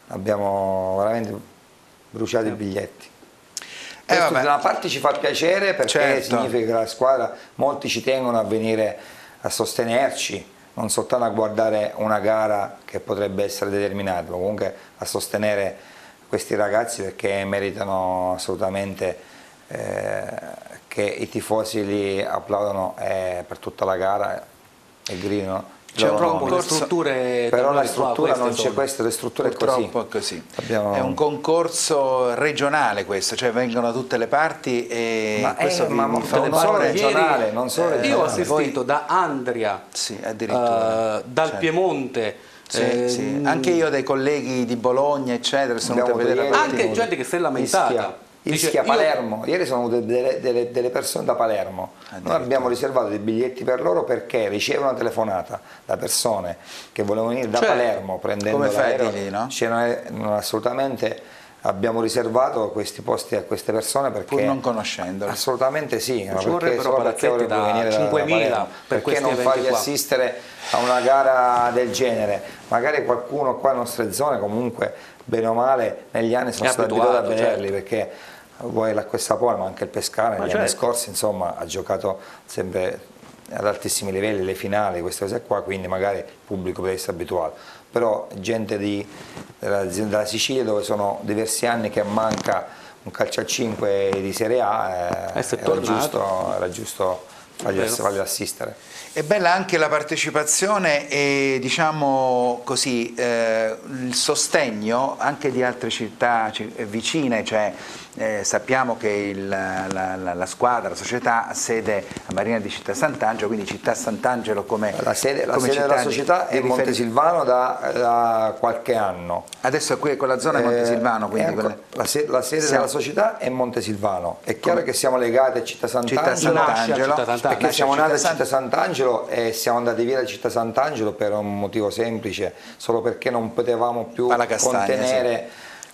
abbiamo veramente bruciato eh. i biglietti. Questo eh da una parte ci fa piacere perché certo. significa che la squadra, molti ci tengono a venire a sostenerci, non soltanto a guardare una gara che potrebbe essere determinata, ma comunque a sostenere questi ragazzi perché meritano assolutamente eh, che i tifosi li applaudano eh, per tutta la gara e gridino. C'è proprio le strutture, però la struttura non c'è, queste le strutture purtroppo è così. Abbiamo... È un concorso regionale questo, cioè vengono da tutte le parti e ma questo è, vi, ma mi fa non solo regionale, non solo eh, regionale. Io ho assistito Voi... da Andria, sì, addirittura, uh, dal certo. Piemonte. Sì, eh, sì. Anche io dei colleghi di Bologna eccetera sono venuti a vedere, anche gente che si è lamentata. Ischia, Palermo, io... ieri sono venute delle, delle, delle persone da Palermo, noi abbiamo riservato dei biglietti per loro perché ricevono una telefonata da persone che volevano venire da cioè, Palermo prendendo l'aereo, lì, no? Assolutamente abbiamo riservato questi posti a queste persone perché pur non conoscendole. Assolutamente sì, no, perché solo perché vorrebbero venire da cinquemila per perché non farli qua. assistere a una gara del genere, magari qualcuno qua nelle nostre zone comunque bene o male negli anni sono stati abituati a vederli, certo. perché vuoi l'acqua e sapone, ma anche il Pescara negli certo. anni scorsi insomma ha giocato sempre ad altissimi livelli le finali, queste cose qua, quindi magari il pubblico deve essere abituato, però gente di, della, della Sicilia dove sono diversi anni che manca un calcio a cinque di Serie A eh, era, giusto, era giusto fargli, fargli assistere. È bella anche la partecipazione e diciamo così eh, il sostegno anche di altre città vicine, cioè eh, sappiamo che il, la, la, la squadra, la società ha sede a Marina di Città Sant'Angelo, quindi Città Sant'Angelo come la sede, la come sede della società è Montesilvano da, da qualche anno. Adesso è qui con la zona è Montesilvano, quindi quelle... la, sede, la sede siamo... della società è Montesilvano. È chiaro come... che siamo legati a Città Sant'Angelo perché siamo nati a Città Sant'Angelo e siamo andati via da Città Sant'Angelo per un motivo semplice, solo perché non potevamo più contenere sì.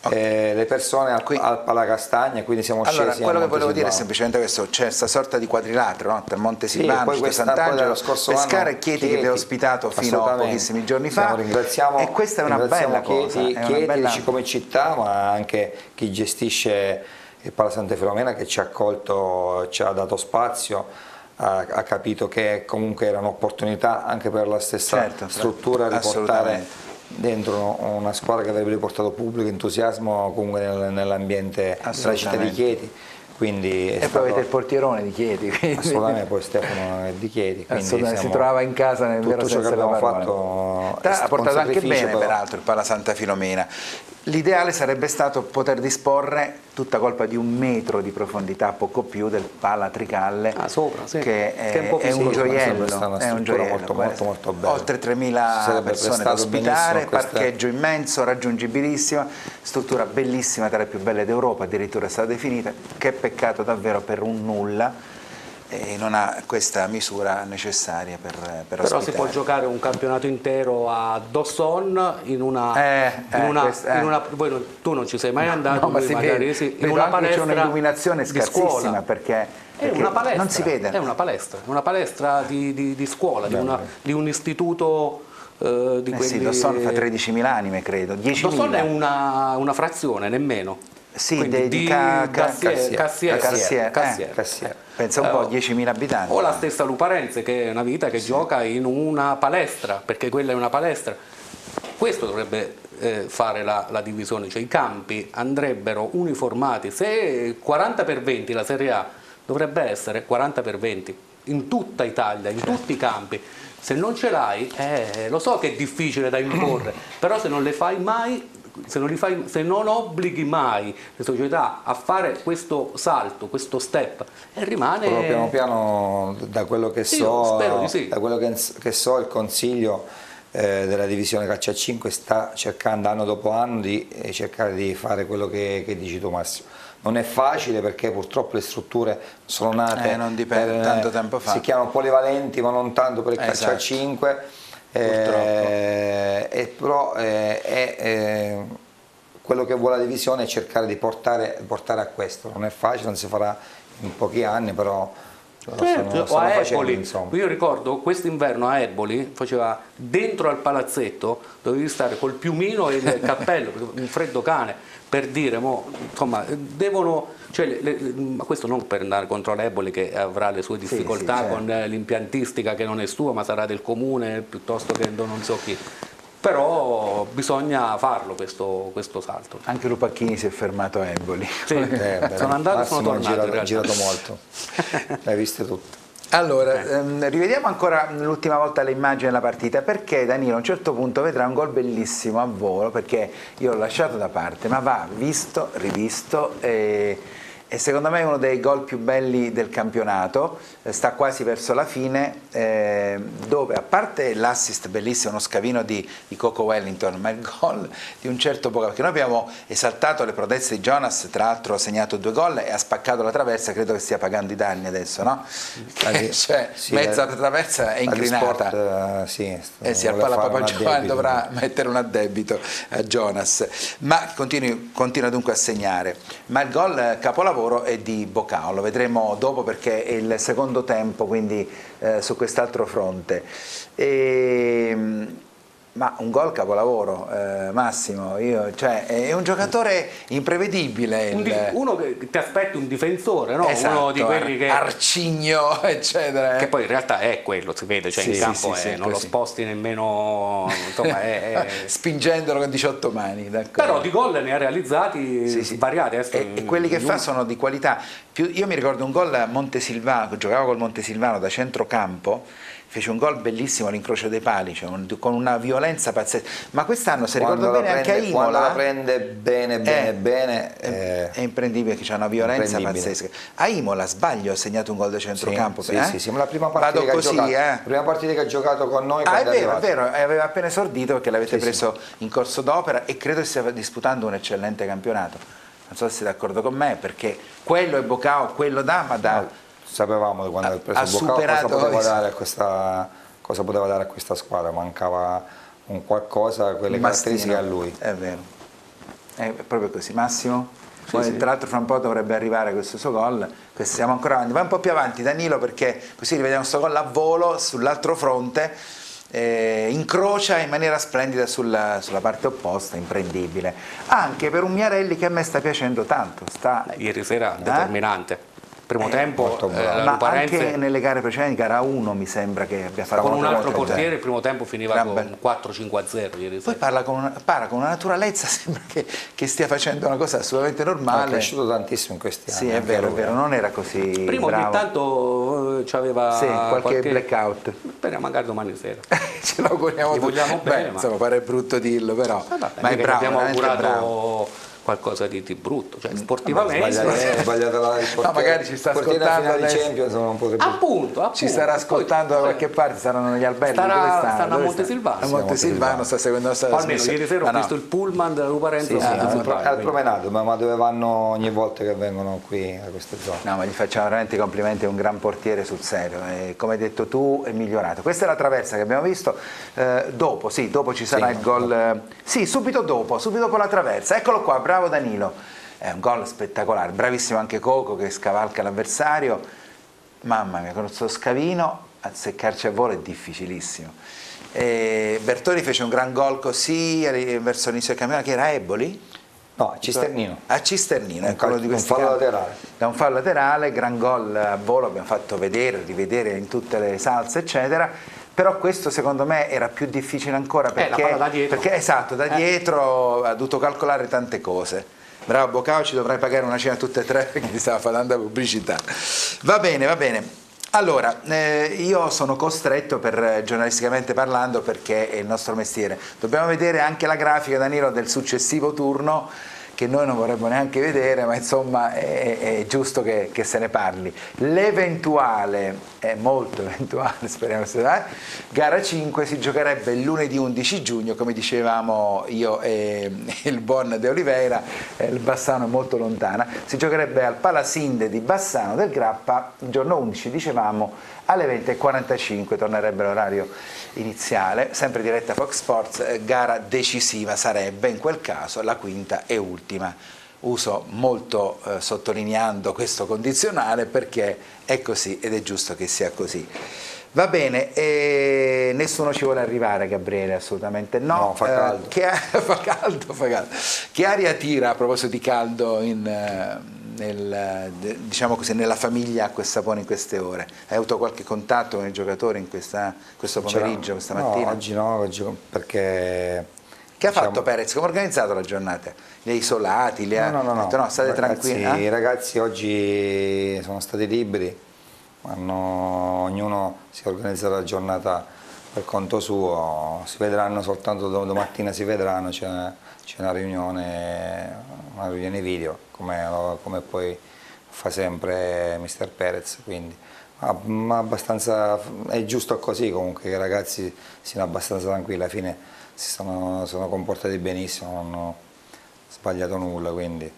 eh, le persone al, al Palacastagna, quindi siamo allora, scesi quello a che volevo dire è Montesilvano. semplicemente questo: c'è questa sorta di quadrilatero, no? Tra Montesilvano, Sì, Sant'Angelo, scorso Pescara anno, e Chieti, Chieti, che vi ho ospitato fino a pochissimi giorni fa. Siamo, ringraziamo, e questa è una ringraziamo bella Chieti, cosa, è una Chieti bella... come città, ma anche chi gestisce il Pala Santa Filomena, che ci ha accolto, ci ha dato spazio, ha, ha capito che comunque era un'opportunità anche per la stessa certo, struttura di portare dentro una squadra che avrebbe riportato pubblico, entusiasmo comunque nell'ambiente della città di Chieti. Quindi è e stato... poi avete il portierone di Chieti, quindi... assolutamente, poi Stefano è di Chieti, quindi siamo... si trovava in casa nel vero senso della parola. Fatto ha portato anche bene però. peraltro il Pala Santa Filomena. L'ideale sarebbe stato poter disporre, tutta colpa di un metro di profondità, poco più, del Pala Tricalle, ah, sopra, sì. che è, che è un, è un gioiello, è un gioiello molto, molto, molto bello. Oltre tremila persone da ospitare, parcheggio immenso, raggiungibilissima, struttura bellissima, tra le più belle d'Europa, addirittura è stata definita. Che peccato davvero per un nulla, e non ha questa misura necessaria per, per però ospitare. si può giocare un campionato intero a Dosson in una, eh, eh, in una, questa, eh. in una voi non, tu non ci sei mai andato, no, ma si magari, vede, sì, in vedo una anche palestra c'è un'illuminazione scarsissima, perché, è perché una palestra, non si vede. È una palestra, è una palestra di, di, di scuola, di, una, di un istituto eh, di eh quelli... sì, Dosson fa tredicimila anime, credo, diecimila. Dosson è una, una frazione, nemmeno. Sì, Quindi di, di ca, ca, Cassiere, Cassiere, Cassiere, Cassiere, eh, Cassiere. pensa un po', diecimila abitanti. O la stessa Luparense, che è una vita che sì. gioca in una palestra, perché quella è una palestra. Questo dovrebbe eh, fare la, la divisione, cioè i campi andrebbero uniformati. Se quaranta per venti la Serie A dovrebbe essere quaranta per venti in tutta Italia, in tutti i campi. Se non ce l'hai, eh, lo so che è difficile da imporre, però se non le fai mai... Se non, li fai, se non obblighi mai le società a fare questo salto, questo step, e rimane... Però piano piano, da quello che sì, so, spero di sì. da quello che, che so, il Consiglio eh, della divisione calcio a cinque sta cercando anno dopo anno di eh, cercare di fare quello che, che dici tu, Massimo. Non è facile, perché purtroppo le strutture sono nate eh, non dipende, per, tanto tempo fa. Si chiamano polivalenti, ma non tanto per il calcio esatto. a cinque. Eh, e però eh, è, eh, quello che vuole la divisione è cercare di portare, portare a questo. Non è facile, non si farà in pochi anni, però certo, stanno, stanno a facendo, Eboli, insomma. io ricordo quest'inverno a Eboli faceva dentro al palazzetto, dovevi stare col piumino e il cappello, un freddo cane, per dire, mo, insomma, devono, cioè, le, le, ma questo non per andare contro l'Eboli, che avrà le sue difficoltà, sì, sì, con certo. l'impiantistica che non è sua, ma sarà del comune piuttosto che non so chi. Però bisogna farlo questo, questo salto. Anche Lupacchini si è fermato a Eboli. Sì, eh, sono andato e sono tornato. Ha girato molto, l'hai viste tutte. Allora, ehm, rivediamo ancora l'ultima volta le immagini della partita, perché Danilo a un certo punto vedrà un gol bellissimo a volo, perché io l'ho lasciato da parte, ma va visto, rivisto e, e secondo me è uno dei gol più belli del campionato, eh, sta quasi verso la fine, eh, dove a parte l'assist bellissimo, uno scavino di, di Coco Wellington, ma il gol di un certo Boca, perché noi abbiamo esaltato le prodezze di Jonas, tra l'altro ha segnato due gol e ha spaccato la traversa, credo che stia pagando i danni adesso, no? Che, cioè, sì, mezza eh, traversa è inclinata. Sport, uh, sì, eh sì, al Pala Papa Giovanni dovrà mettere un addebito a Jonas, ma continui, continua dunque a segnare. Ma il gol capolavoro è di Bocao, lo vedremo dopo perché è il secondo tempo, quindi eh, su quest'altro fronte. E, ma un gol capolavoro, eh, Massimo, io, cioè, è un giocatore imprevedibile. Il... Un uno che ti aspetti un difensore, no? Esatto, uno di quelli che... Arcigno, eccetera. Che poi in realtà è quello, si vede, cioè sì, in campo sì, è, sì, non così. lo sposti nemmeno, insomma, è, è... spingendolo con diciotto mani. Però di gol ne ha realizzati sì, sì. svariati. E, in, e quelli che fa uno. sono di qualità. Più, io mi ricordo un gol a Montesilvano, giocavo col Montesilvano da centrocampo, fece un gol bellissimo all'incrocio dei pali, cioè un, con una violenza pazzesca, ma quest'anno, se ricordo bene, prende, anche a Imola quando la prende bene bene è, bene è, è imprendibile, che c'è una violenza pazzesca. A Imola, sbaglio, ha segnato un gol da centrocampo. Sì, eh? sì, sì, ma la prima partita, Vado che, così, ha giocato, eh? la prima partita che ha giocato con noi, ah, è vero, è è vero, aveva appena esordito perché l'avete sì, preso sì. in corso d'opera e credo stia disputando un eccellente campionato. Non so se siete d'accordo con me, perché quello è Bocao, quello dà, ma da... No, sapevamo quando ha preso ha Bocao superato cosa poteva dare a questa, cosa poteva dare a questa squadra, mancava un qualcosa, quelle un caratteristiche mastino, a lui. È vero. È proprio così. Massimo? Sì, Poi, sì. Tra l'altro fra un po' dovrebbe arrivare questo suo gol, questo siamo ancora avanti. Vai un po' più avanti Danilo, perché così rivediamo questo gol a volo sull'altro fronte, eh, incrocia in maniera splendida sulla, sulla parte opposta, imprendibile. Anche per un Miarelli che a me sta piacendo tanto. Sta, Ieri sera eh? determinante. Primo Eh, tempo, molto eh, bravo. la Ma Luparense anche nelle gare precedenti, gara uno mi sembra che abbia fatto con un molto, altro molto portiere bene. il primo tempo finiva Gran con bello. quattro cinque a zero ieri Poi sera. parla con, una, parla con una naturalezza, sembra che, che stia facendo una cosa assolutamente È normale. cresciuto tantissimo in questi anni. Sì, è anche vero, è lui. vero, non era così Prima ogni bravo. tanto eh, c'aveva Sì, qualche, blackout. Speriamo magari domani sera. Ce lo auguriamo Gli tutti. vogliamo Beh, bene, ma- insomma, pare brutto dirlo, però. Vabbè, ma è mica bravo, abbiamo veramente bravo. augurato qualcosa di, di brutto, cioè sportivamente. Sbagliato, sbagliato la, il portiere, No, magari ci sta il portiere ascoltando finale di adesso. Champions non potrebbe... Appunto, appunto. Ci starà ascoltando da Poi- qualche parte, saranno negli alberghi. Starà- dove stanno? stanno a Dove Montesilvano. stanno? A Sì, a Montesilvano Montesilvano. sta seguendo la O almeno trasmissione. ieri sera ho Ah, no. visto il pullman della Luparense. Sì, sì, sul al, Prime, pro- al quindi- promenato, ma, ma dove vanno ogni volta che vengono qui a queste zone. No, ma gli facciamo veramente i complimenti, è un gran portiere sul serio, e come hai detto tu è migliorato. Questa è la traversa che abbiamo visto, eh, dopo, sì, dopo ci sarà Sì, il gol, eh, sì, subito dopo, subito dopo la traversa, eccolo qua, bravo Danilo, è un gol spettacolare, bravissimo anche Coco che scavalca l'avversario, mamma mia, con questo scavino azzeccarci a volo è difficilissimo. E Bertoni fece un gran gol così verso l'inizio del campionato, che era Eboli? No, Cisternino. A Cisternino, Un è quello cal- di un questi fallo campi. laterale. Da un fallo laterale, gran gol a volo, abbiamo fatto vedere, rivedere in tutte le salse eccetera, però questo secondo me era più difficile ancora la perché, palla da dietro. perché esatto, da Eh. dietro ha dovuto calcolare tante cose. Bravo Bocao, ci dovrai pagare una cena tutte e tre perché ti stava facendo pubblicità. Va bene, va bene. Allora, eh, io sono costretto per eh, giornalisticamente parlando, perché è il nostro mestiere. Dobbiamo vedere anche la grafica, Danilo, del successivo turno, che noi non vorremmo neanche vedere, ma insomma è, è giusto che, che se ne parli. L'eventuale, è molto eventuale, speriamo sia, eh, gara cinque si giocherebbe il lunedì undici giugno, come dicevamo io e il buon De Oliveira, eh, il Bassano è molto lontana, si giocherebbe al Palasinde di Bassano del Grappa, il giorno undici dicevamo alle venti e quarantacinque, tornerebbe l'orario iniziale, sempre diretta Fox Sports, eh, gara decisiva sarebbe in quel caso, la quinta e ultima. Uso molto eh, sottolineando questo condizionale perché è così ed è giusto che sia così. Va bene, e nessuno ci vuole arrivare, Gabriele, assolutamente no. No, fa caldo. Eh, che, fa caldo, fa caldo. Che aria tira a proposito di caldo in, eh, nel, de- diciamo così, nella famiglia Acquestapone in queste ore? Hai avuto qualche contatto con i giocatori in questa, questo pomeriggio, questa mattina? No, oggi no, oggi perché... Che ha diciamo- fatto Perez? Come ha organizzato la giornata? Li ha isolati? Li ha... No, no, no, ha detto, no, state ragazzi, tranquilli. I eh? ragazzi oggi sono stati liberi, hanno- ognuno si organizza la giornata per conto suo, si vedranno soltanto dom- domattina, si vedranno, c'è c'è una riunione, una riunione video, come, come poi fa sempre mister Perez, quindi ma, ma abbastanza, è giusto così comunque, che i ragazzi siano abbastanza tranquilli, alla fine si sono, sono comportati benissimo, non hanno sbagliato nulla, quindi...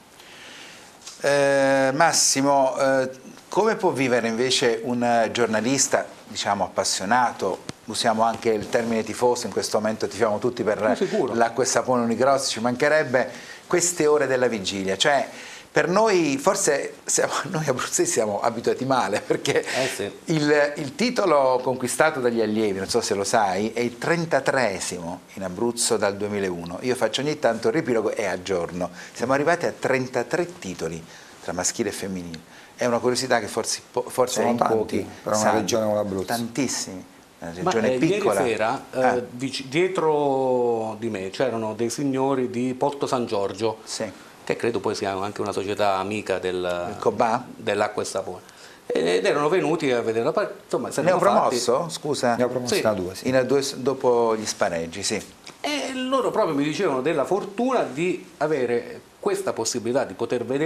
Eh, Massimo, eh, come può vivere invece un giornalista, diciamo appassionato, usiamo anche il termine tifoso, in questo momento tifiamo tutti per l'Acquestapone Unicross, ci mancherebbe, queste ore della vigilia, cioè per noi forse siamo, noi abruzzesi siamo abituati male, perché Eh sì. il, il titolo conquistato dagli allievi, non so se lo sai, è il trentatreesimo in Abruzzo dal duemilauno. Io faccio ogni tanto il riepilogo e aggiorno. Siamo arrivati a trentatré titoli tra maschile e femminile. È una curiosità che forse, forse Sono in tanti pochi per una sanno. regione come l'Abruzzo. Tantissimi. Una Ma regione eh, piccola. ieri sera eh, Ah, vic- dietro di me c'erano dei signori di Porto San Giorgio, sì. che credo poi sia anche una società amica del, Il Cobà? dell'Acquestapone, ed erano venuti a vedere la partita, insomma se ne Ne ho erano fatti- promosso? Scusa. Ne ho promosso Sì. a due, sì. In A due dopo gli spareggi, sì. e loro proprio mi dicevano della fortuna di avere questa possibilità di poter vedere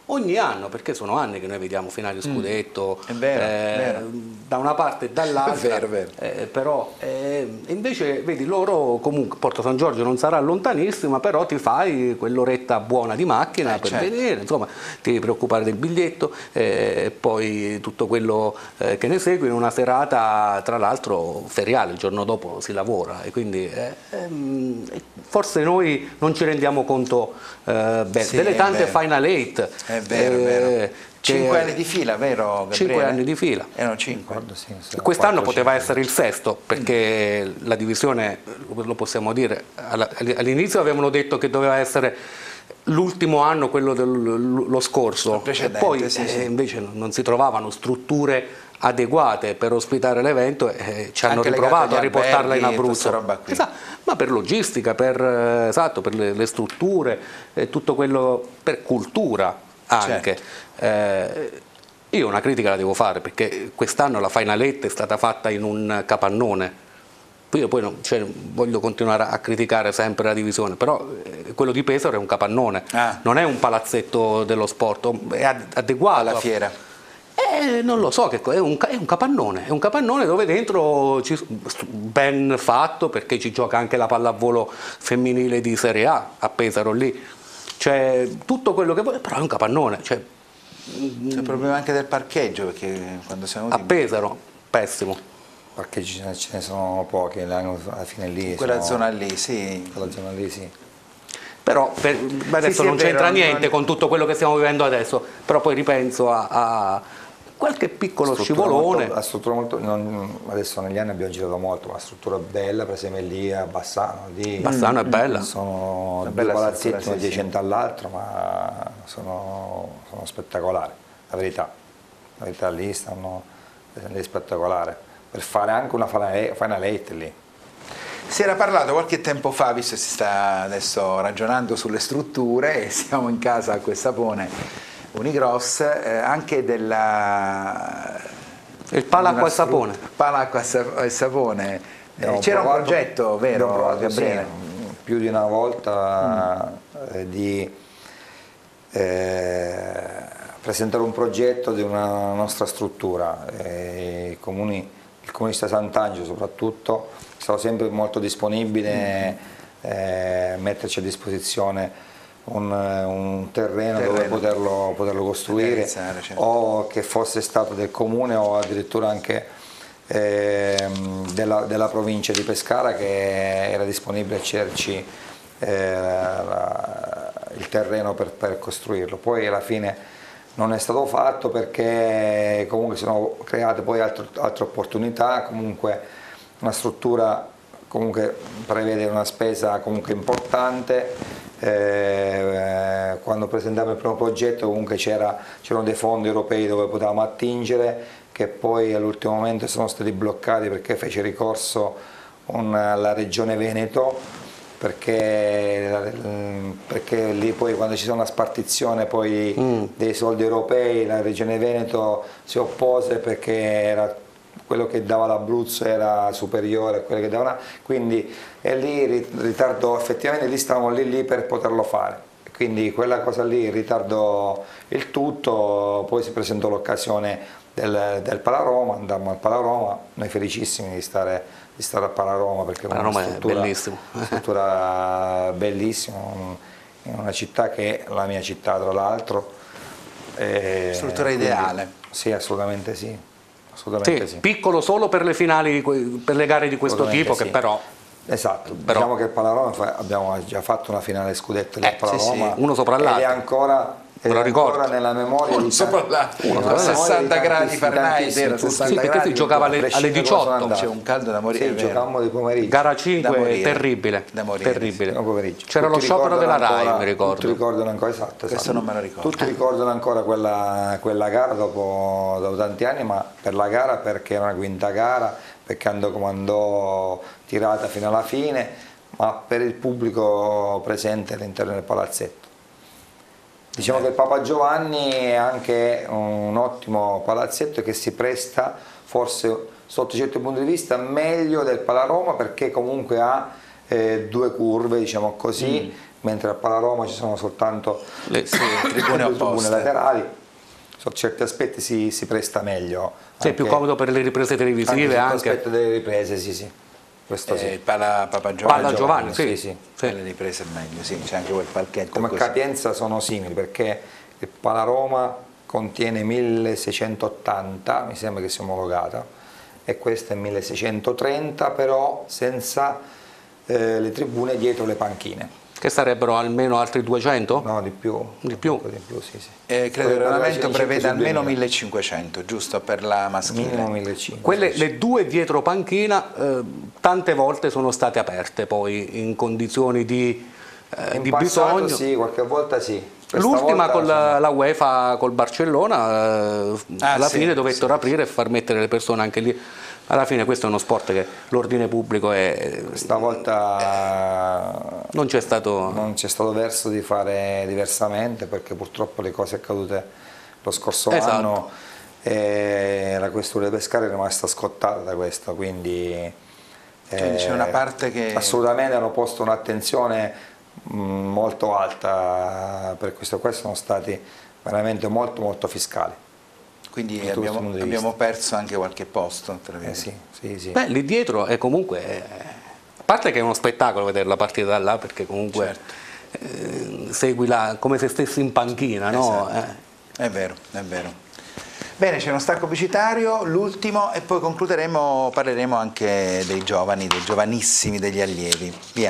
ogni anno, perché sono anni che noi vediamo finali scudetto, mm, è vero, eh, è vero. da una parte e dall'altra, è vero, è vero. Eh, però eh, invece vedi loro comunque Porto San Giorgio non sarà lontanissima, però ti fai quell'oretta buona di macchina eh, per certo. venire, insomma ti devi preoccupare del biglietto e eh, poi tutto quello eh, che ne segue in una serata tra l'altro feriale, il giorno dopo si lavora e quindi eh, ehm, forse noi non ci rendiamo conto eh, beh, sì, delle tante vero. Final Eight. È vero, è vero. Cinque anni di fila, vero Gabriele? Cinque anni di fila. Erano cinque. Sì, sì, Quest'anno quattro, poteva cinque. essere il sesto, perché mm. la divisione, lo possiamo dire, all'inizio avevano detto che doveva essere l'ultimo anno, quello dello scorso, e poi sì, eh, sì. invece non si trovavano strutture adeguate per ospitare l'evento e ci hanno Anche riprovato a riportarla in alberghi, Abruzzo. roba qui. Esatto, ma per logistica, per, esatto, per le, le strutture, eh, tutto quello, per cultura anche. Certo. Eh, io una critica la devo fare perché quest'anno la Final Eight è stata fatta in un capannone. Io poi non, cioè, voglio continuare a criticare sempre la divisione, però eh, quello di Pesaro è un capannone, ah. non è un palazzetto dello sport, è adeguato alla fiera. Eh, non lo so, che è un, è un capannone, è un capannone dove dentro ci, ben fatto perché ci gioca anche la pallavolo femminile di Serie A a Pesaro lì. C'è tutto quello che vuoi, però è un capannone. C'è il problema anche del parcheggio, perché quando siamo a Pesaro, pessimo. Parcheggi ce ne sono pochi, alla fine lì. Quella sono, zona lì, sì. Quella zona lì, sì. Però per, adesso sì, sì, non c'entra niente non... con tutto quello che stiamo vivendo adesso, però poi ripenso a, a qualche piccolo struttura scivolone. Molto, la struttura molto, non, adesso negli anni abbiamo girato molto, ma la struttura bella, per esempio lì a Bassano. Lì, Bassano è bella. Sono una due bella palazzetti, sì, adiacenti all'altro, ma sono, sono spettacolari, la verità. La verità lì stanno lì spettacolare. Per fare anche una Final Eight lì. Si era parlato qualche tempo fa, visto che si sta adesso ragionando sulle strutture e siamo in casa a quel sapone Unigross, eh, anche della... Il Palacqua e Sapone. Palacqua e Sapone. Eh, C'era un progetto, vero provato, Gabriele? Sì, più di una volta mm. eh, di eh, presentare un progetto di una nostra struttura. Eh, i comuni, il comunista Sant'Angelo soprattutto è stato sempre molto disponibile mm. eh, a metterci a disposizione un, un terreno, terreno dove poterlo, poterlo costruire, certo. O che fosse stato del comune o addirittura anche eh, della, della provincia di Pescara, che era disponibile a cederci eh, la, il terreno per, per costruirlo. Poi alla fine non è stato fatto perché comunque si sono create poi altre, altre opportunità. Comunque una struttura comunque prevede una spesa comunque importante. Eh, quando presentammo il primo progetto comunque c'erano dei fondi europei dove potevamo attingere, che poi all'ultimo momento sono stati bloccati perché fece ricorso una, la regione Veneto, perché, perché lì poi quando ci sono la spartizione poi mm. dei soldi europei, la regione Veneto si oppose perché era quello che dava l'Abruzzo era superiore a quello che davano, quindi e lì ritardò, effettivamente lì stavamo lì lì per poterlo fare, quindi quella cosa lì ritardò il tutto. Poi si presentò l'occasione del, del Palaroma, andammo al Palaroma, noi felicissimi di stare, di stare al Palaroma perché è una struttura, bellissimo. struttura bellissima, in una città che è la mia città tra l'altro. Struttura ideale. Sì, assolutamente sì. Sì, sì. Piccolo solo per le finali, per le gare di questo tipo, sì. Che però... Esatto, però... diciamo che il Palaroma fa, abbiamo già fatto una finale scudetto del eh, Palaroma, sì, sì. Uno sopra l'altro. Ed è ancora... Ed è ancora nella memoria uno di sopra l'altro, a sessanta gradi Fahrenheit, era sessanta gradi, perché si giocava alle, alle diciotto, c'è un caldo da morire. Sì, giocavamo di pomeriggio. Gara cinque, terribile, terribile. C'era lo sciopero della Rai, mi ricordo. Tutti ricordano ancora, esatto, questo esatto. non me lo ricordo. Tutti ricordano ancora quella, quella gara dopo, dopo tanti anni, ma per la gara perché era una quinta gara, perché andò come andò tirata fino alla fine, ma per il pubblico presente all'interno del palazzetto. Diciamo che il Papa Giovanni è anche un ottimo palazzetto che si presta forse sotto certi punti di vista meglio del Palaroma, perché comunque ha eh, due curve, diciamo così, mm. mentre a Palaroma ci sono soltanto le sì, tribune, le tribune laterali. Su certi aspetti si, si presta meglio. Sì, è più comodo per le riprese televisive anche. anche. L'aspetto delle riprese, sì, sì. Questo eh, sì. Pala, Papa Giovanni, Pala Giovanni, Giovanni sì, sì. sì. Le riprese è meglio, sì, c'è anche quel palchetto. Come così. capienza sono simili, perché il Palaroma contiene milleseicentottanta, mi sembra che sia omologata, e questa è milleseicentotrenta, però senza eh, le tribune dietro le panchine. Che sarebbero almeno altri duecento? No, di più. Di più? Di più sì, sì. Eh, credo che il regolamento prevede almeno millecinquecento, giusto, per la maschile. Minimo millecinquecento. Quelle, le due dietro panchina, eh, tante volte sono state aperte poi in condizioni di, eh, in di passato, bisogno. sì, qualche volta sì. L'ultima con la, sono... la UEFA col Barcellona, eh, ah, alla sì, fine dovettero sì, aprire e far mettere le persone anche lì. Alla fine questo è uno sport che l'ordine pubblico è... Stavolta non c'è stato... non c'è stato verso di fare diversamente, perché purtroppo le cose accadute lo scorso esatto. anno e la questura di Pescara è rimasta scottata da questo, quindi cioè, c'è una parte che... assolutamente hanno posto un'attenzione molto alta per questo, qua sono stati veramente molto molto fiscali. Quindi abbiamo, abbiamo perso anche qualche posto. Tra eh sì, sì, sì. Beh, lì dietro è comunque, eh, a parte che è uno spettacolo vedere la partita da là, perché comunque certo. eh, segui la, come se stessi in panchina, no? Esatto. Eh. È vero, è vero. Bene, c'è uno stacco pubblicitario, l'ultimo, e poi concluderemo, parleremo anche dei giovani, dei giovanissimi, degli allievi. Via.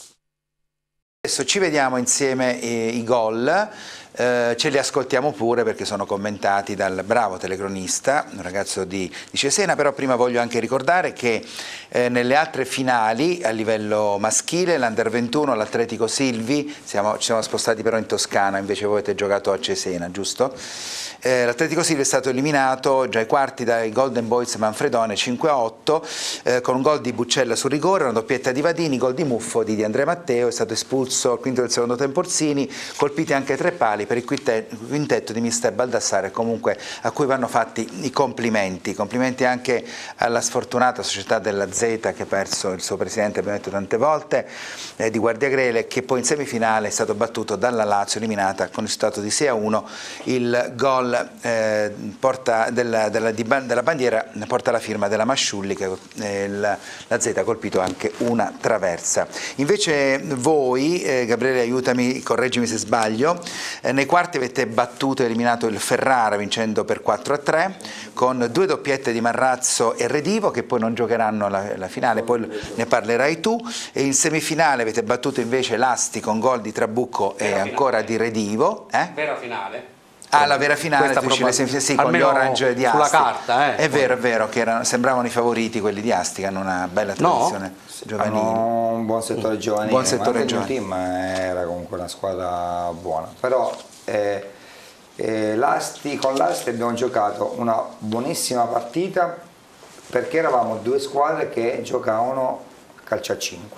Adesso ci vediamo insieme eh, i gol. Eh, ce li ascoltiamo pure perché sono commentati dal bravo telecronista, un ragazzo di, di Cesena, però prima voglio anche ricordare che eh, nelle altre finali a livello maschile, l'Under ventuno, l'Atletico Silvi, siamo, ci siamo spostati però in Toscana, invece voi avete giocato a Cesena, giusto? Eh, L'Atletico Silvi è stato eliminato già ai quarti dai Golden Boys Manfredone cinque a otto, eh, con un gol di Buccella sul rigore, una doppietta di Vadini, gol di Muffo di, di Andrea Matteo, è stato espulso al quinto del secondo tempo Orsini, colpiti anche tre pali per il quintetto di mister Baldassare, comunque a cui vanno fatti i complimenti, complimenti anche alla sfortunata società della Z che ha perso il suo presidente, abbiamo detto tante volte, eh, di Guardiagrele, che poi in semifinale è stato battuto dalla Lazio, eliminata con il risultato di sei a uno, il gol eh, porta della, della, della bandiera porta la firma della Masciulli, che eh, la, la Z ha colpito anche una traversa. Invece voi, eh, Gabriele aiutami, correggimi se sbaglio, eh, nei quarti avete battuto e eliminato il Ferrara vincendo per quattro a tre, con due doppiette di Marrazzo e Redivo che poi non giocheranno la, la finale, poi ne parlerai tu, e in semifinale avete battuto invece l'Asti con gol di Trabucco e ancora di Redivo. Eh? Vera finale? Ah, la vera finale, tu dici le semifinali, sì, con gli Orange di Asti. Sulla carta, eh. È vero, è vero, che erano, sembravano i favoriti quelli di Asti, che hanno una bella tradizione no? giovanile. Hanno un buon settore giovanile, buon settore ma giovanile. il team era comunque una squadra buona, però eh, eh, l'Asti, con l'Asti abbiamo giocato una buonissima partita perché eravamo due squadre che giocavano calcio a cinque,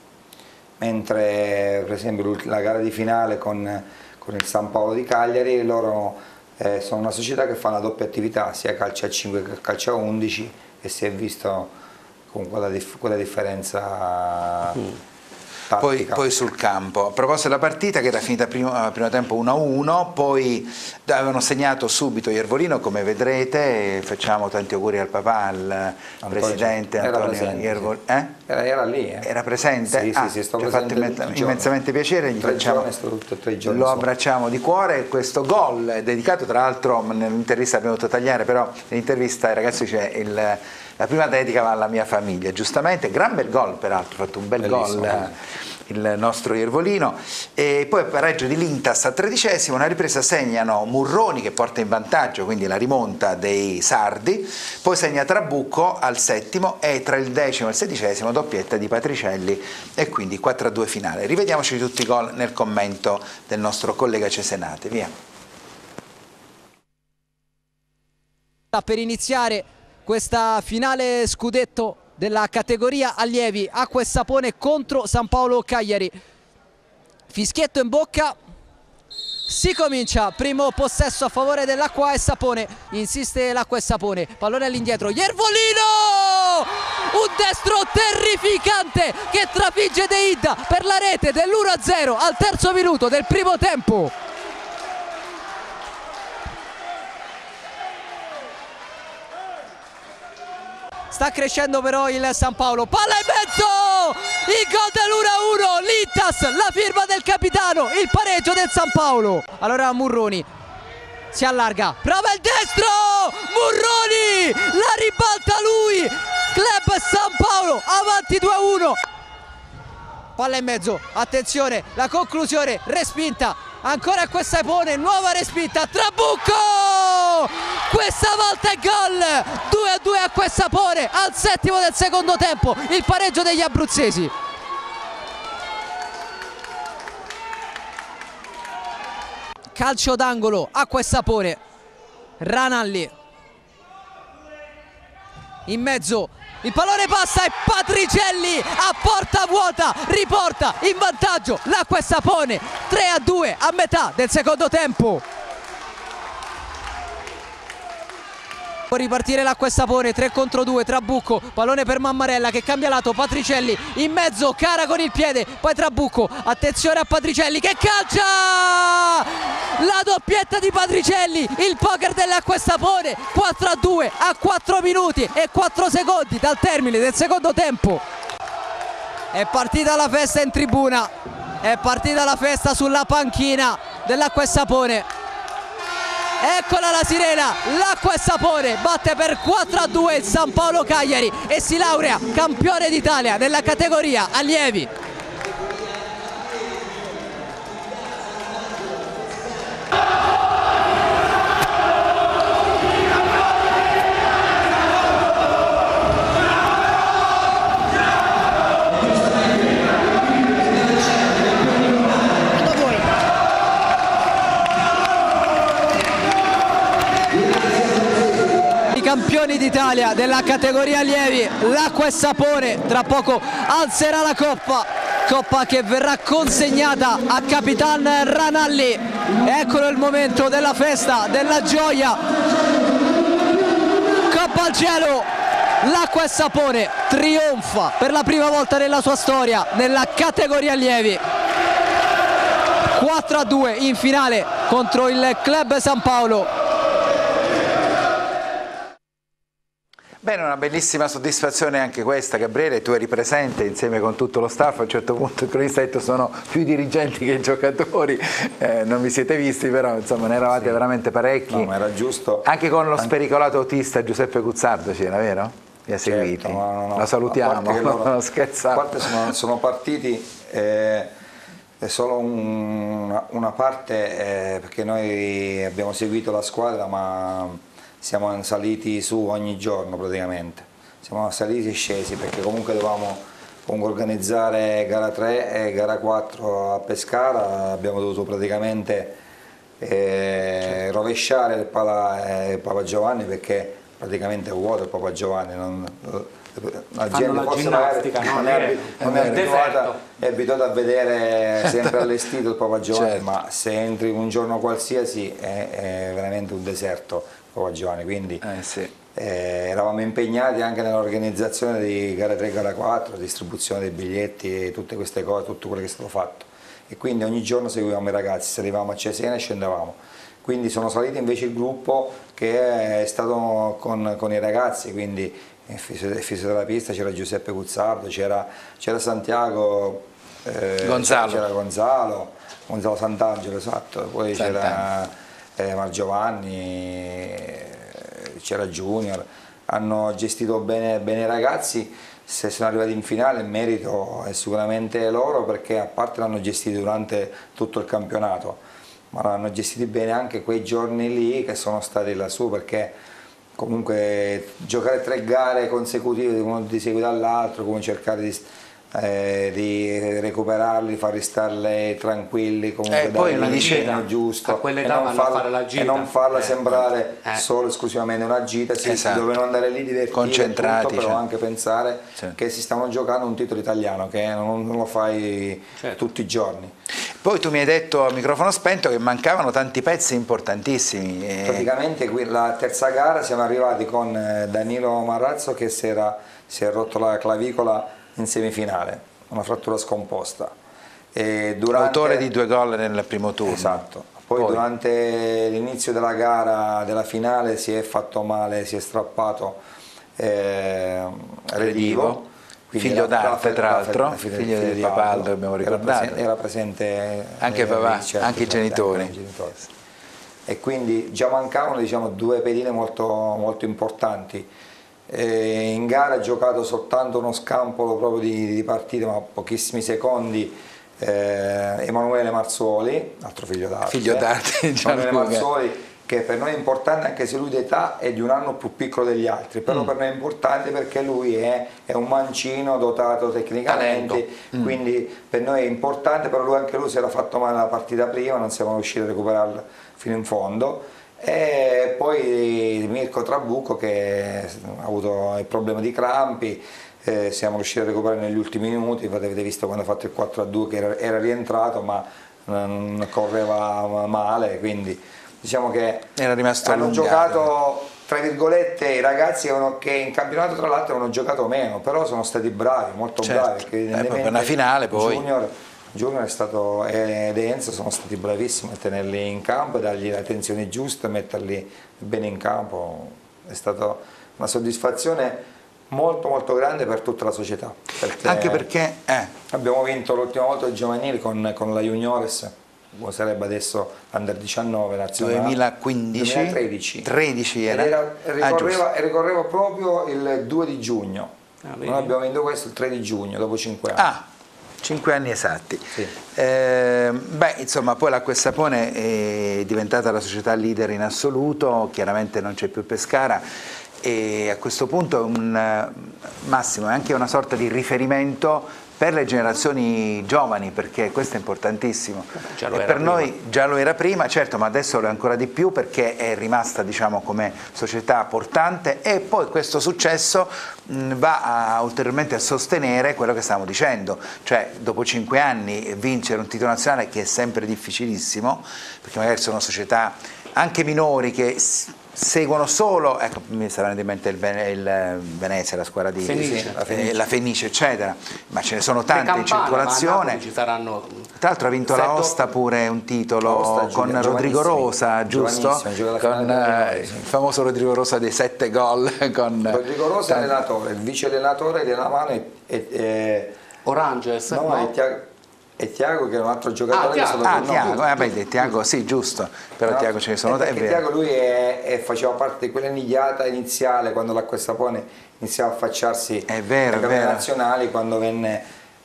mentre per esempio la gara di finale con con il San Paolo di Cagliari, loro eh, sono una società che fa una doppia attività, sia calcio a cinque che calcio a undici, e si è visto con quella, dif quella differenza mm. Poi, poi sul campo, a proposito della partita che era finita primo, primo tempo uno a uno, poi avevano segnato subito Iervolino, come vedrete, facciamo tanti auguri al papà, al Antonio, presidente Antonio presente, Iervolino. Sì. Eh? Era, era lì. Eh? Era presente? Sì, ah, sì, sì, sto ci ha fatto immensamente piacere, gli facciamo, lo abbracciamo di cuore. Questo gol è dedicato, tra l'altro nell'intervista abbiamo dovuto tagliare, però nell'intervista il ragazzo dice il, la prima dedica va alla mia famiglia, giustamente, gran bel gol peraltro, ha fatto un bel gol il nostro Iervolino. E poi pareggio di Lintas al tredicesimo, una ripresa segnano Murroni che porta in vantaggio, quindi la rimonta dei sardi, poi segna Trabucco al settimo e tra il decimo e il sedicesimo doppietta di Patricelli e quindi quattro a due finale. Rivediamoci tutti i gol nel commento del nostro collega Cesenate, via. Per iniziare questa finale scudetto della categoria allievi, Acqua e Sapone contro San Paolo Cagliari. Fischietto in bocca, si comincia, primo possesso a favore dell'Acqua e Sapone, insiste l'Acqua e Sapone, pallone all'indietro, Iervolino! un destro terrificante che trafigge De Ida per la rete dell'uno a zero al terzo minuto del primo tempo. Sta crescendo però il San Paolo, palla in mezzo, il gol dell'uno a uno, Littas, la firma del capitano, il pareggio del San Paolo. Allora Murroni si allarga, prova il destro, Murroni, la ribalta lui, Club San Paolo, avanti due a uno. Palla in mezzo, attenzione, la conclusione, respinta, ancora questa Epone, nuova respinta, Trabucco! Questa volta è gol, due a due a questa Epone, al settimo del secondo tempo, il pareggio degli abruzzesi. Calcio d'angolo a questa Epone, Ranalli, in mezzo, il pallone passa e Patricelli a porta vuota riporta in vantaggio l'Acqua Sapone, tre a due a metà del secondo tempo. Può ripartire l'Acqua Sapone, tre contro due, Trabucco, pallone per Mammarella che cambia lato, Patricelli in mezzo, Cara con il piede, poi Trabucco, attenzione a Patricelli che calcia! La doppietta di Patricelli, il poker dell'Acqua Sapone, quattro a due a quattro minuti e quattro secondi dal termine del secondo tempo. È partita la festa in tribuna, è partita la festa sulla panchina dell'Acqua Sapone. Eccola la sirena, l'Acqua Sapone batte per quattro a due il San Paolo Cagliari e si laurea campione d'Italia nella categoria allievi. Campioni d'Italia della categoria allievi, l'Acqua Sapone tra poco alzerà la coppa, coppa che verrà consegnata a Capitan Ranalli. Eccolo il momento della festa, della gioia, coppa al cielo, l'Acqua Sapone trionfa per la prima volta nella sua storia nella categoria allievi, quattro a due in finale contro il Club San Paolo. Bene, una bellissima soddisfazione anche questa, Gabriele, tu eri presente insieme con tutto lo staff, a un certo punto il cronista ha detto sono più i dirigenti che i giocatori, eh, non vi siete visti però insomma ne eravate sì. veramente parecchi. No, ma era giusto. Anche con lo spericolato autista Giuseppe Cuzzardo c'era, vero? Vi ha certo, seguiti, no, no, no. lo salutiamo, loro, non scherzavo. A parte sono, sono partiti, eh, è solo un, una, una parte, eh, perché noi abbiamo seguito la squadra ma siamo saliti su ogni giorno praticamente, siamo saliti e scesi perché comunque dovevamo comunque organizzare gara tre e gara quattro a Pescara, abbiamo dovuto praticamente eh, rovesciare il Pala, eh, Papa Giovanni perché praticamente è vuoto il Papa Giovanni, non, la gente la forse magari no? non è, non è abituata, è abituata a vedere sempre allestito il Papa Giovanni, certo. Ma se entri un giorno qualsiasi è, è veramente un deserto Papa Giovanni, quindi eh, sì. eh, eravamo impegnati anche nell'organizzazione di gara tre e gara quattro, distribuzione dei biglietti e tutte queste cose, tutto quello che è stato fatto, e quindi ogni giorno seguivamo i ragazzi, salivamo a Cesena e scendevamo. Quindi sono saliti invece il gruppo che è stato con, con i ragazzi, quindi il fisioterapista, c'era Giuseppe Cuzzardo, c'era Santiago, eh, Gonzalo. c'era Gonzalo, Gonzalo Sant'Angelo, esatto, poi c'era eh, Margiovanni, c'era Junior, hanno gestito bene, bene i ragazzi, se sono arrivati in finale il merito è sicuramente loro perché a parte l'hanno gestito durante tutto il campionato, ma l'hanno gestiti bene anche quei giorni lì che sono stati lassù, perché comunque giocare tre gare consecutive uno di seguito all'altro, come cercare di, eh, di recuperarli, farli stare tranquilli, comunque eh, poi dare il giusto, a quell'età vanno a fare la gita e non farla eh, sembrare eh. solo esclusivamente una gita, sì, esatto. dovevano andare lì divertiti, concentrati, tutto, però cioè. anche pensare sì. che si stavano giocando un titolo italiano, che non, non lo fai certo. tutti i giorni. Poi tu mi hai detto a microfono spento che mancavano tanti pezzi importantissimi. E... praticamente qui la terza gara siamo arrivati con Danilo Marrazzo che si, era, si è rotto la clavicola in semifinale, una frattura scomposta. E durante... autore di due gol nel primo turno. Esatto. Poi, Poi. durante l'inizio della gara, della finale, si è fatto male, si è strappato eh, Redivo. Figlio d'arte, tra l'altro, figlio, figlio di Papaldo, abbiamo ricordato. Era, era presente anche papà, certo, anche i genitori. Anche i genitori. E quindi già mancavano, diciamo, due pedine molto, molto importanti. E in gara ha giocato soltanto uno scampolo proprio di, di partita, ma pochissimi secondi. Eh, Emanuele Marzuoli, altro figlio d'arte. Figlio d'arte, Emanuele Marzuoli, che per noi è importante anche se lui d'età è di un anno più piccolo degli altri, però mm. per noi è importante perché lui è, è un mancino dotato tecnicamente, mm. quindi per noi è importante, però lui, anche lui si era fatto male la partita prima, non siamo riusciti a recuperarla fino in fondo. E poi Mirko Trabucco che ha avuto il problema di crampi, eh, siamo riusciti a recuperare negli ultimi minuti, avete visto quando ha fatto il quattro a due che era, era rientrato ma non correva male, quindi diciamo che era rimasto hanno allungato. Giocato tra virgolette i ragazzi che in campionato tra l'altro hanno giocato meno, però sono stati bravi, molto certo. bravi. Eh, per una finale poi. Junior, Junior è stato, ed Enzo sono stati bravissimi a tenerli in campo, dargli le attenzioni giuste, metterli bene in campo. È stata una soddisfazione molto molto grande per tutta la società. Perché anche perché eh. abbiamo vinto l'ultima volta i giovanili con, con la Juniores. Sarebbe adesso under diciannove nazionale duemilaquindici duemilatredici tredici era, era ricorreva, ah, ricorreva proprio il due di giugno. Ah, noi abbiamo vinto questo il tre di giugno dopo cinque anni. Ah, cinque anni esatti. Sì. Eh, beh, insomma, poi l'Acqua e Sapone è diventata la società leader in assoluto, chiaramente non c'è più Pescara e a questo punto è un Massimo, è anche una sorta di riferimento per le generazioni giovani, perché questo è importantissimo. Già lo e era per prima. noi già lo era prima, certo, ma adesso lo è ancora di più perché è rimasta, diciamo, come società portante e poi questo successo mh, va a, ulteriormente a sostenere quello che stiamo dicendo, cioè dopo cinque anni vincere un titolo nazionale che è sempre difficilissimo, perché magari sono società anche minori che seguono solo, ecco, mi sarà in mente il, Vene, il Venezia, la squadra di Fenice. La, Fenice. la Fenice, eccetera, ma ce ne sono tante Campane, in circolazione. Ci saranno tra l'altro ha vinto la Osta pure un titolo Osta, con Giulia, Rodrigo Rosa, giusto? Con eh, il famoso Rodrigo Rosa dei sette gol. Con, Rodrigo Rosa è allenatore, il vice allenatore della mano è, è, è Oranges, no, no? È Tiago, e Tiago che è un altro giocatore ah, che Tiago, ah, Tiago, no, eh, beh, Tiago sì, giusto, però no, Tiago ce ne sono tanti. Tiago lui è, è, faceva parte di quella nidiata iniziale quando l'Acqua e Sapone iniziava a affacciarsi ai campioni nazionali, quando venne,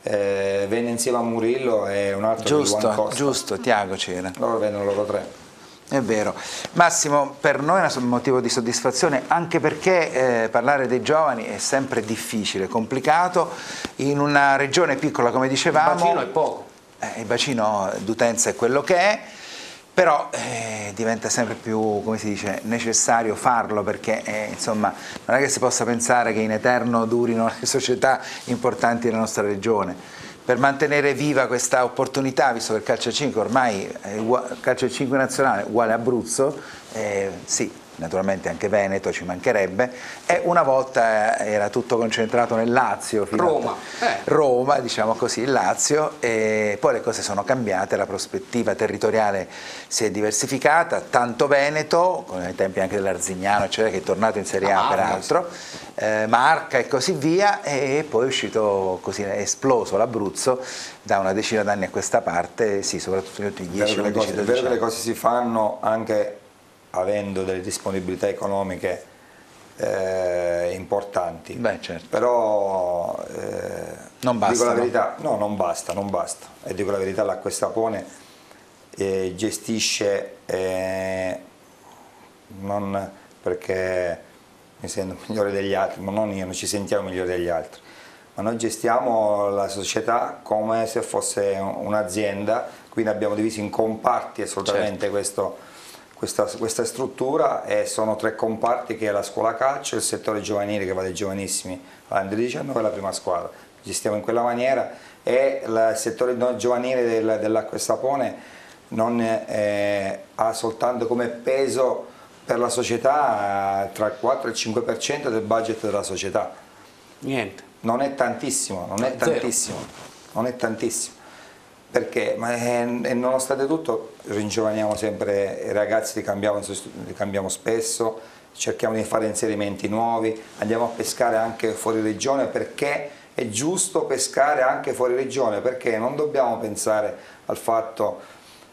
eh, venne insieme a Murillo e un altro giusto, di Costa. Giusto, Tiago c'era. Loro vennero loro tre. È vero. Massimo, per noi è un motivo di soddisfazione anche perché eh, parlare dei giovani è sempre difficile, complicato, in una regione piccola come dicevamo. Il bacino è poco. Eh, il bacino d'utenza è quello che è, però eh, diventa sempre più, come si dice, necessario farlo perché eh, insomma non è che si possa pensare che in eterno durino le società importanti della nostra regione. Per mantenere viva questa opportunità, visto che il calcio a cinque ormai è uguale, calcio a cinque nazionale uguale Abruzzo, eh, sì, naturalmente anche Veneto ci mancherebbe, e una volta era tutto concentrato nel Lazio, fino Roma, a eh. Roma, diciamo così, il Lazio, e poi le cose sono cambiate, la prospettiva territoriale si è diversificata, tanto Veneto, con i tempi anche dell'Arzignano, eccetera, che è tornato in Serie A ah, peraltro, eh, Marca e così via, e poi è uscito così, è esploso l'Abruzzo da una decina d'anni a questa parte, sì, soprattutto negli ultimi dieci anni. È vero che le cose si fanno anche avendo delle disponibilità economiche eh, importanti. Beh, certo. Però eh, non basta, dico la no? verità, no, non basta, non basta. E dico la verità, l'Acqua e Sapone eh, gestisce eh, non perché mi sento migliore degli altri, ma non io, non ci sentiamo migliori degli altri, ma noi gestiamo la società come se fosse un'azienda, quindi abbiamo diviso in comparti assolutamente certo. questo Questa, questa struttura e sono tre comparti che è la scuola calcio, il settore giovanile che va dai giovanissimi all'Under diciannove e la prima squadra. gestiamo in quella maniera e il settore giovanile del, dell'Acqua e Sapone non eh, ha soltanto come peso per la società eh, tra il quattro e il cinque per cento del budget della società. Niente. Non è tantissimo, non è Zero. tantissimo, non è tantissimo. Perché? Ma è, e nonostante tutto ringiovaniamo sempre i ragazzi, li cambiamo, li cambiamo spesso, cerchiamo di fare inserimenti nuovi, andiamo a pescare anche fuori regione perché è giusto pescare anche fuori regione, perché non dobbiamo pensare al fatto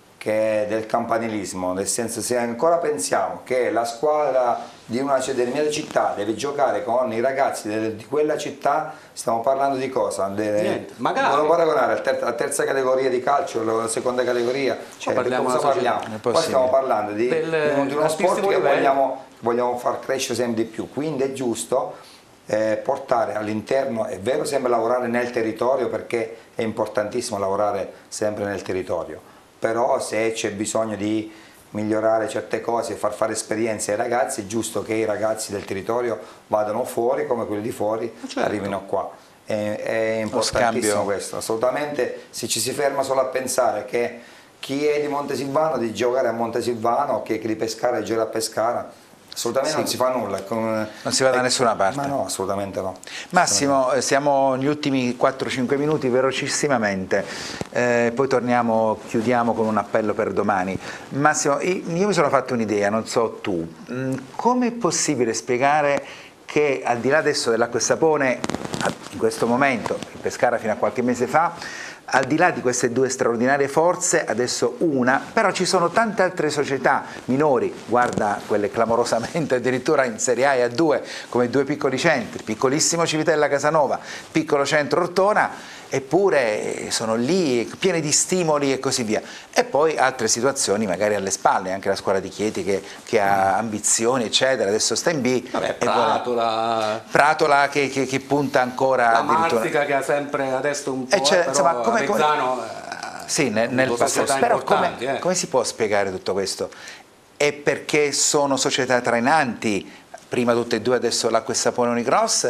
che del campanilismo, nel senso, se ancora pensiamo che la squadra di una determinata città deve giocare con i ragazzi de, di quella città, stiamo parlando di cosa? De, Niente, magari. Volevo paragonare alla terza, terza categoria di calcio, alla seconda categoria, cioè, parliamo cosa parliamo? Qua stiamo parlando di, del, di uno sport che vogliamo, vogliamo far crescere sempre di più, quindi è giusto eh, portare all'interno, è vero sempre lavorare nel territorio perché è importantissimo lavorare sempre nel territorio, però se c'è bisogno di migliorare certe cose e far fare esperienze ai ragazzi, è giusto che i ragazzi del territorio vadano fuori come quelli di fuori, certo, arrivino qua. È, è importantissimo questo, assolutamente. Se ci si ferma solo a pensare che chi è di Montesilvano di giocare a Montesilvano, che è di pescare giocare a Pescara, assolutamente sì, non si fa nulla. Con, non si va da nessuna parte. Ma no, assolutamente no. Massimo, siamo negli ultimi quattro cinque minuti, velocissimamente, eh, poi torniamo, chiudiamo con un appello per domani. Massimo, io mi sono fatto un'idea, non so tu, come è possibile spiegare che al di là adesso dell'Acqua e Sapone, in questo momento, il Pescara fino a qualche mese fa, al di là di queste due straordinarie forze, adesso una, però ci sono tante altre società minori, guarda quelle clamorosamente addirittura in Serie A e A due, come due piccoli centri, piccolissimo Civitella Casanova, piccolo centro Ortona, eppure sono lì pieni di stimoli e così via. E poi altre situazioni magari alle spalle, anche la scuola di Chieti che, che ha ambizioni eccetera, adesso sta in B. Vabbè, Pratola, Pratola che, che, che punta ancora la Marsica che ha sempre adesso un po', cioè, però insomma, come, Avezzano, come, sì, nel, nel passato, però come, eh. come si può spiegare tutto questo? È perché sono società trainanti, prima tutte e due, adesso l'Acqua e Sapone Unicross,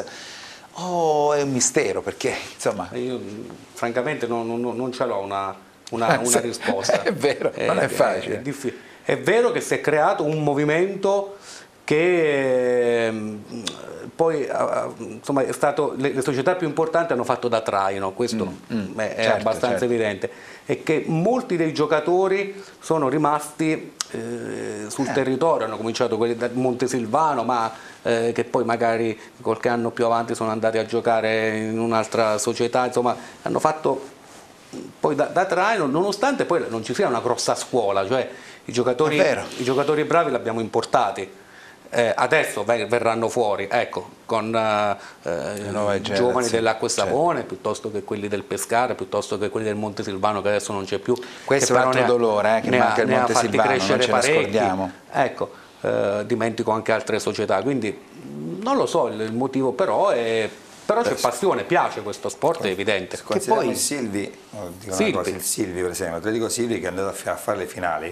o è un mistero? Perché insomma io francamente non, non, non ce l'ho una, una, una risposta. È vero, è, non è facile. È, è vero che si è creato un movimento che eh, poi insomma è stato, le, le società più importanti hanno fatto da traino, questo mm, mm, è, è certo, abbastanza certo. evidente, e che molti dei giocatori sono rimasti eh, sul eh. territorio, hanno cominciato quelli da Montesilvano, ma eh, che poi magari qualche anno più avanti sono andati a giocare in un'altra società, insomma hanno fatto poi da, da traino, nonostante poi non ci sia una grossa scuola, cioè i giocatori, i giocatori bravi li abbiamo importati. Eh, adesso verranno fuori, ecco, con eh, giovani dell'Acqua e Sapone, certo, piuttosto che quelli del Pescara, piuttosto che quelli del Montesilvano, che adesso non c'è più. Questo è un altro dolore, eh, che manca il Montesilvano, non ce ne scordiamo. Ecco, eh, dimentico anche altre società, quindi non lo so il motivo, però è... Però c'è passione, piace questo sport, è evidente. Che poi il Silvi, oh, dico Silvi. Una cosa, il Silvi per esempio, te lo dico Silvi che è andato a fare le finali,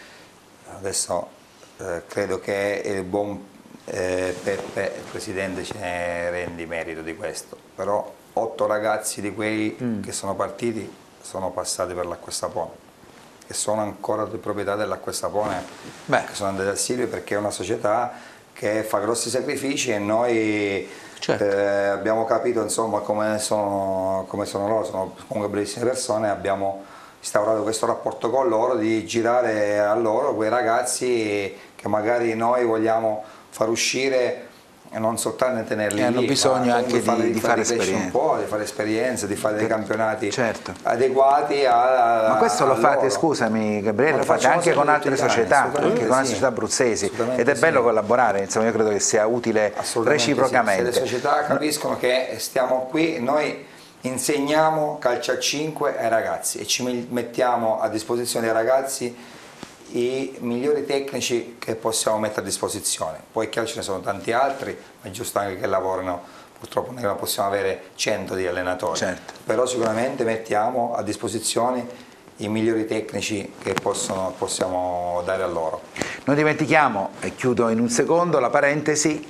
adesso eh, credo che il buon eh, Peppe, il presidente, ce ne rendi merito di questo, però otto ragazzi di quei mm. che sono partiti sono passati per l'Acqua e Sapone, che sono ancora di proprietà dell'Acqua e Sapone, Beh. che sono andati al Silvi perché è una società che fa grossi sacrifici e noi... Certo. Eh, abbiamo capito insomma come sono, come sono loro, sono comunque bellissime persone, abbiamo instaurato questo rapporto con loro di girare a loro quei ragazzi che magari noi vogliamo far uscire e non soltanto tenerli e hanno lì, bisogno anche di, fare, di, di fare esperienze un po', di fare esperienze, di fare dei campionati certo. adeguati a, a ma questo lo fate, loro. Scusami Gabriele, lo fate anche con altre società, anche con altre società abruzzesi ed è bello sì. collaborare, insomma io credo che sia utile reciprocamente. Sì. Se le società capiscono che stiamo qui, noi insegniamo calcio a cinque ai ragazzi e ci mettiamo a disposizione dei ragazzi i migliori tecnici che possiamo mettere a disposizione, poi chiaro ce ne sono tanti altri, ma è giusto anche che lavorino, purtroppo noi non possiamo avere cento di allenatori, certo. però sicuramente mettiamo a disposizione i migliori tecnici che possono, possiamo dare a loro. Non dimentichiamo, e chiudo in un secondo la parentesi,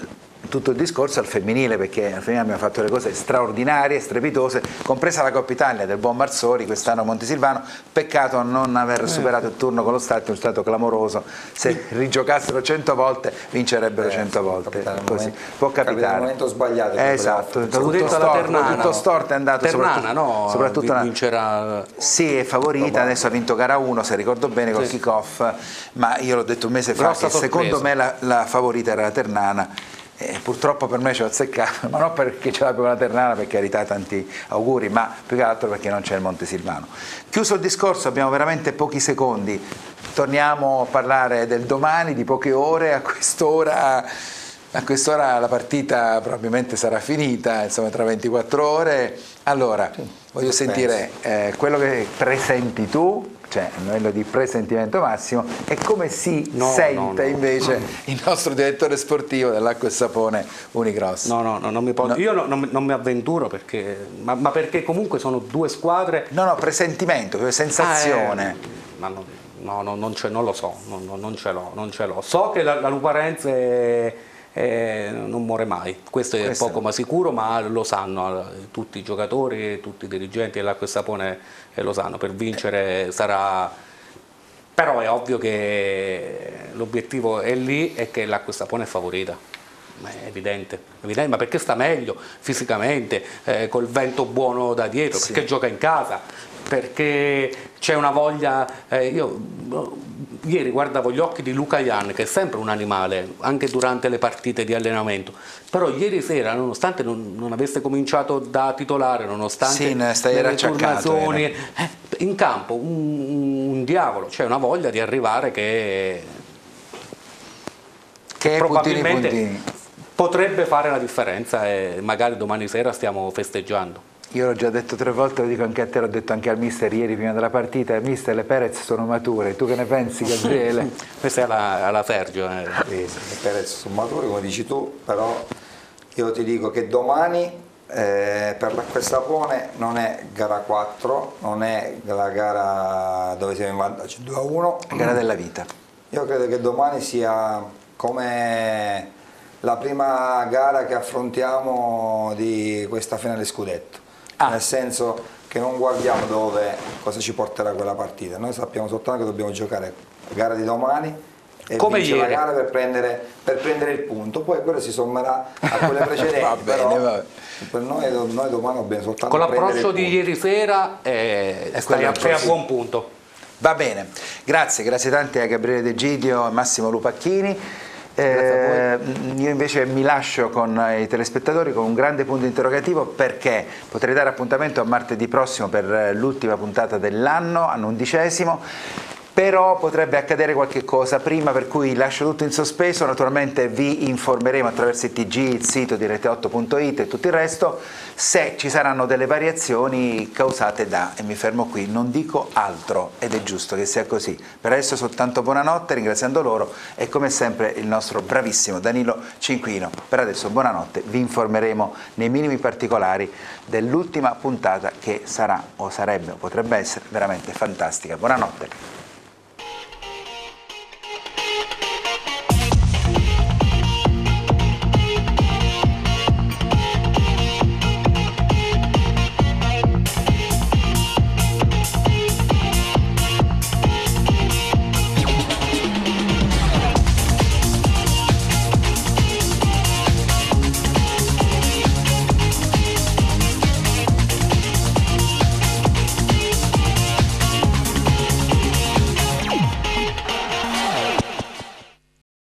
tutto il discorso al femminile, perché al femminile abbiamo fatto delle cose straordinarie, strepitose, compresa la Coppa Italia del buon Marzoli quest'anno a Montesilvano. Peccato non aver superato il turno con lo Stati, è stato clamoroso. Se rigiocassero cento volte vincerebbero eh, cento volte, così momento, può capitare. Nel momento sbagliato, esatto, tutto storto, tutto storto è andato. Ternana, soprattutto, no, soprattutto vincerà. Sì, è favorita, adesso ha vinto gara uno, se ricordo bene, col sì. kick-off, ma io l'ho detto un mese fa che secondo me la, la favorita era la Ternana. Eh, purtroppo per me ci ho azzeccato, ma non perché ce l'avevo la Ternana, per carità, tanti auguri, ma più che altro perché non c'è il Montesilvano. Chiuso il discorso, abbiamo veramente pochi secondi, torniamo a parlare del domani, di poche ore. A quest'ora a quest'ora la partita probabilmente sarà finita, insomma tra ventiquattro ore. Allora, sì, voglio sentire eh, quello che presenti tu, cioè a livello di presentimento massimo, e come si no, sente no, no. invece no. il nostro direttore sportivo dell'Acqua e Sapone Unicross. No, no, no, non mi posso, no. io no, non, non mi avventuro perché, ma, ma perché comunque sono due squadre. No, no, presentimento, sensazione. Ah, eh, ma no, no, no non, non lo so, no, no, non ce l'ho, non ce l'ho. So che la, la Luparense Eh, non muore mai, questo è questo poco ma sicuro, ma lo sanno tutti i giocatori, tutti i dirigenti dell'Acqua e Sapone lo sanno, per vincere sarà, però è ovvio che l'obiettivo è lì e che l'Acqua e Sapone è favorita, è evidente, evidente, ma perché sta meglio fisicamente, eh, col vento buono da dietro, sì. perché gioca in casa, perché c'è una voglia, eh, io ieri guardavo gli occhi di Luca Jan, che è sempre un animale, anche durante le partite di allenamento, però ieri sera, nonostante non, non avesse cominciato da titolare, nonostante sì, le turnazioni, eh, in campo un, un diavolo, c'è una voglia di arrivare che, che probabilmente puntini, puntini. potrebbe fare la differenza e magari domani sera stiamo festeggiando. Io l'ho già detto tre volte, lo dico anche a te, l'ho detto anche al mister ieri prima della partita, mister, le Perez sono mature, tu che ne pensi, Gabriele? Questa è alla, alla Sergio. Eh. Sì, le Perez sono mature, come dici tu, però io ti dico che domani eh, per l'Acqua e Sapone non è gara quattro, non è la gara dove siamo in vantaggio due a uno. La gara della vita. Io credo che domani sia come la prima gara che affrontiamo di questa finale scudetto. Ah. Nel senso che non guardiamo dove, cosa ci porterà quella partita, noi sappiamo soltanto che dobbiamo giocare la gara di domani e come vincere ieri. la gara per prendere, per prendere il punto, poi quello si sommerà a quelle precedenti. va bene, però va. Per noi, noi domani dobbiamo soltanto con l'approccio di ieri sera eh, è, stai a, è a buon punto. Va bene, grazie, grazie tante a Gabriele De Gidio e Massimo Lupacchini. Eh, io invece mi lascio con i telespettatori con un grande punto interrogativo, perché potrei dare appuntamento a martedì prossimo per l'ultima puntata dell'anno, anno undicesimo, però potrebbe accadere qualche cosa prima, per cui lascio tutto in sospeso. Naturalmente vi informeremo attraverso il T G, il sito di rete otto punto it e tutto il resto, se ci saranno delle variazioni causate da, e mi fermo qui, non dico altro, ed è giusto che sia così. Per adesso soltanto buonanotte, ringraziando loro, e come sempre il nostro bravissimo Danilo Cinquino. Per adesso buonanotte, vi informeremo nei minimi particolari dell'ultima puntata, che sarà o sarebbe o potrebbe essere veramente fantastica. Buonanotte.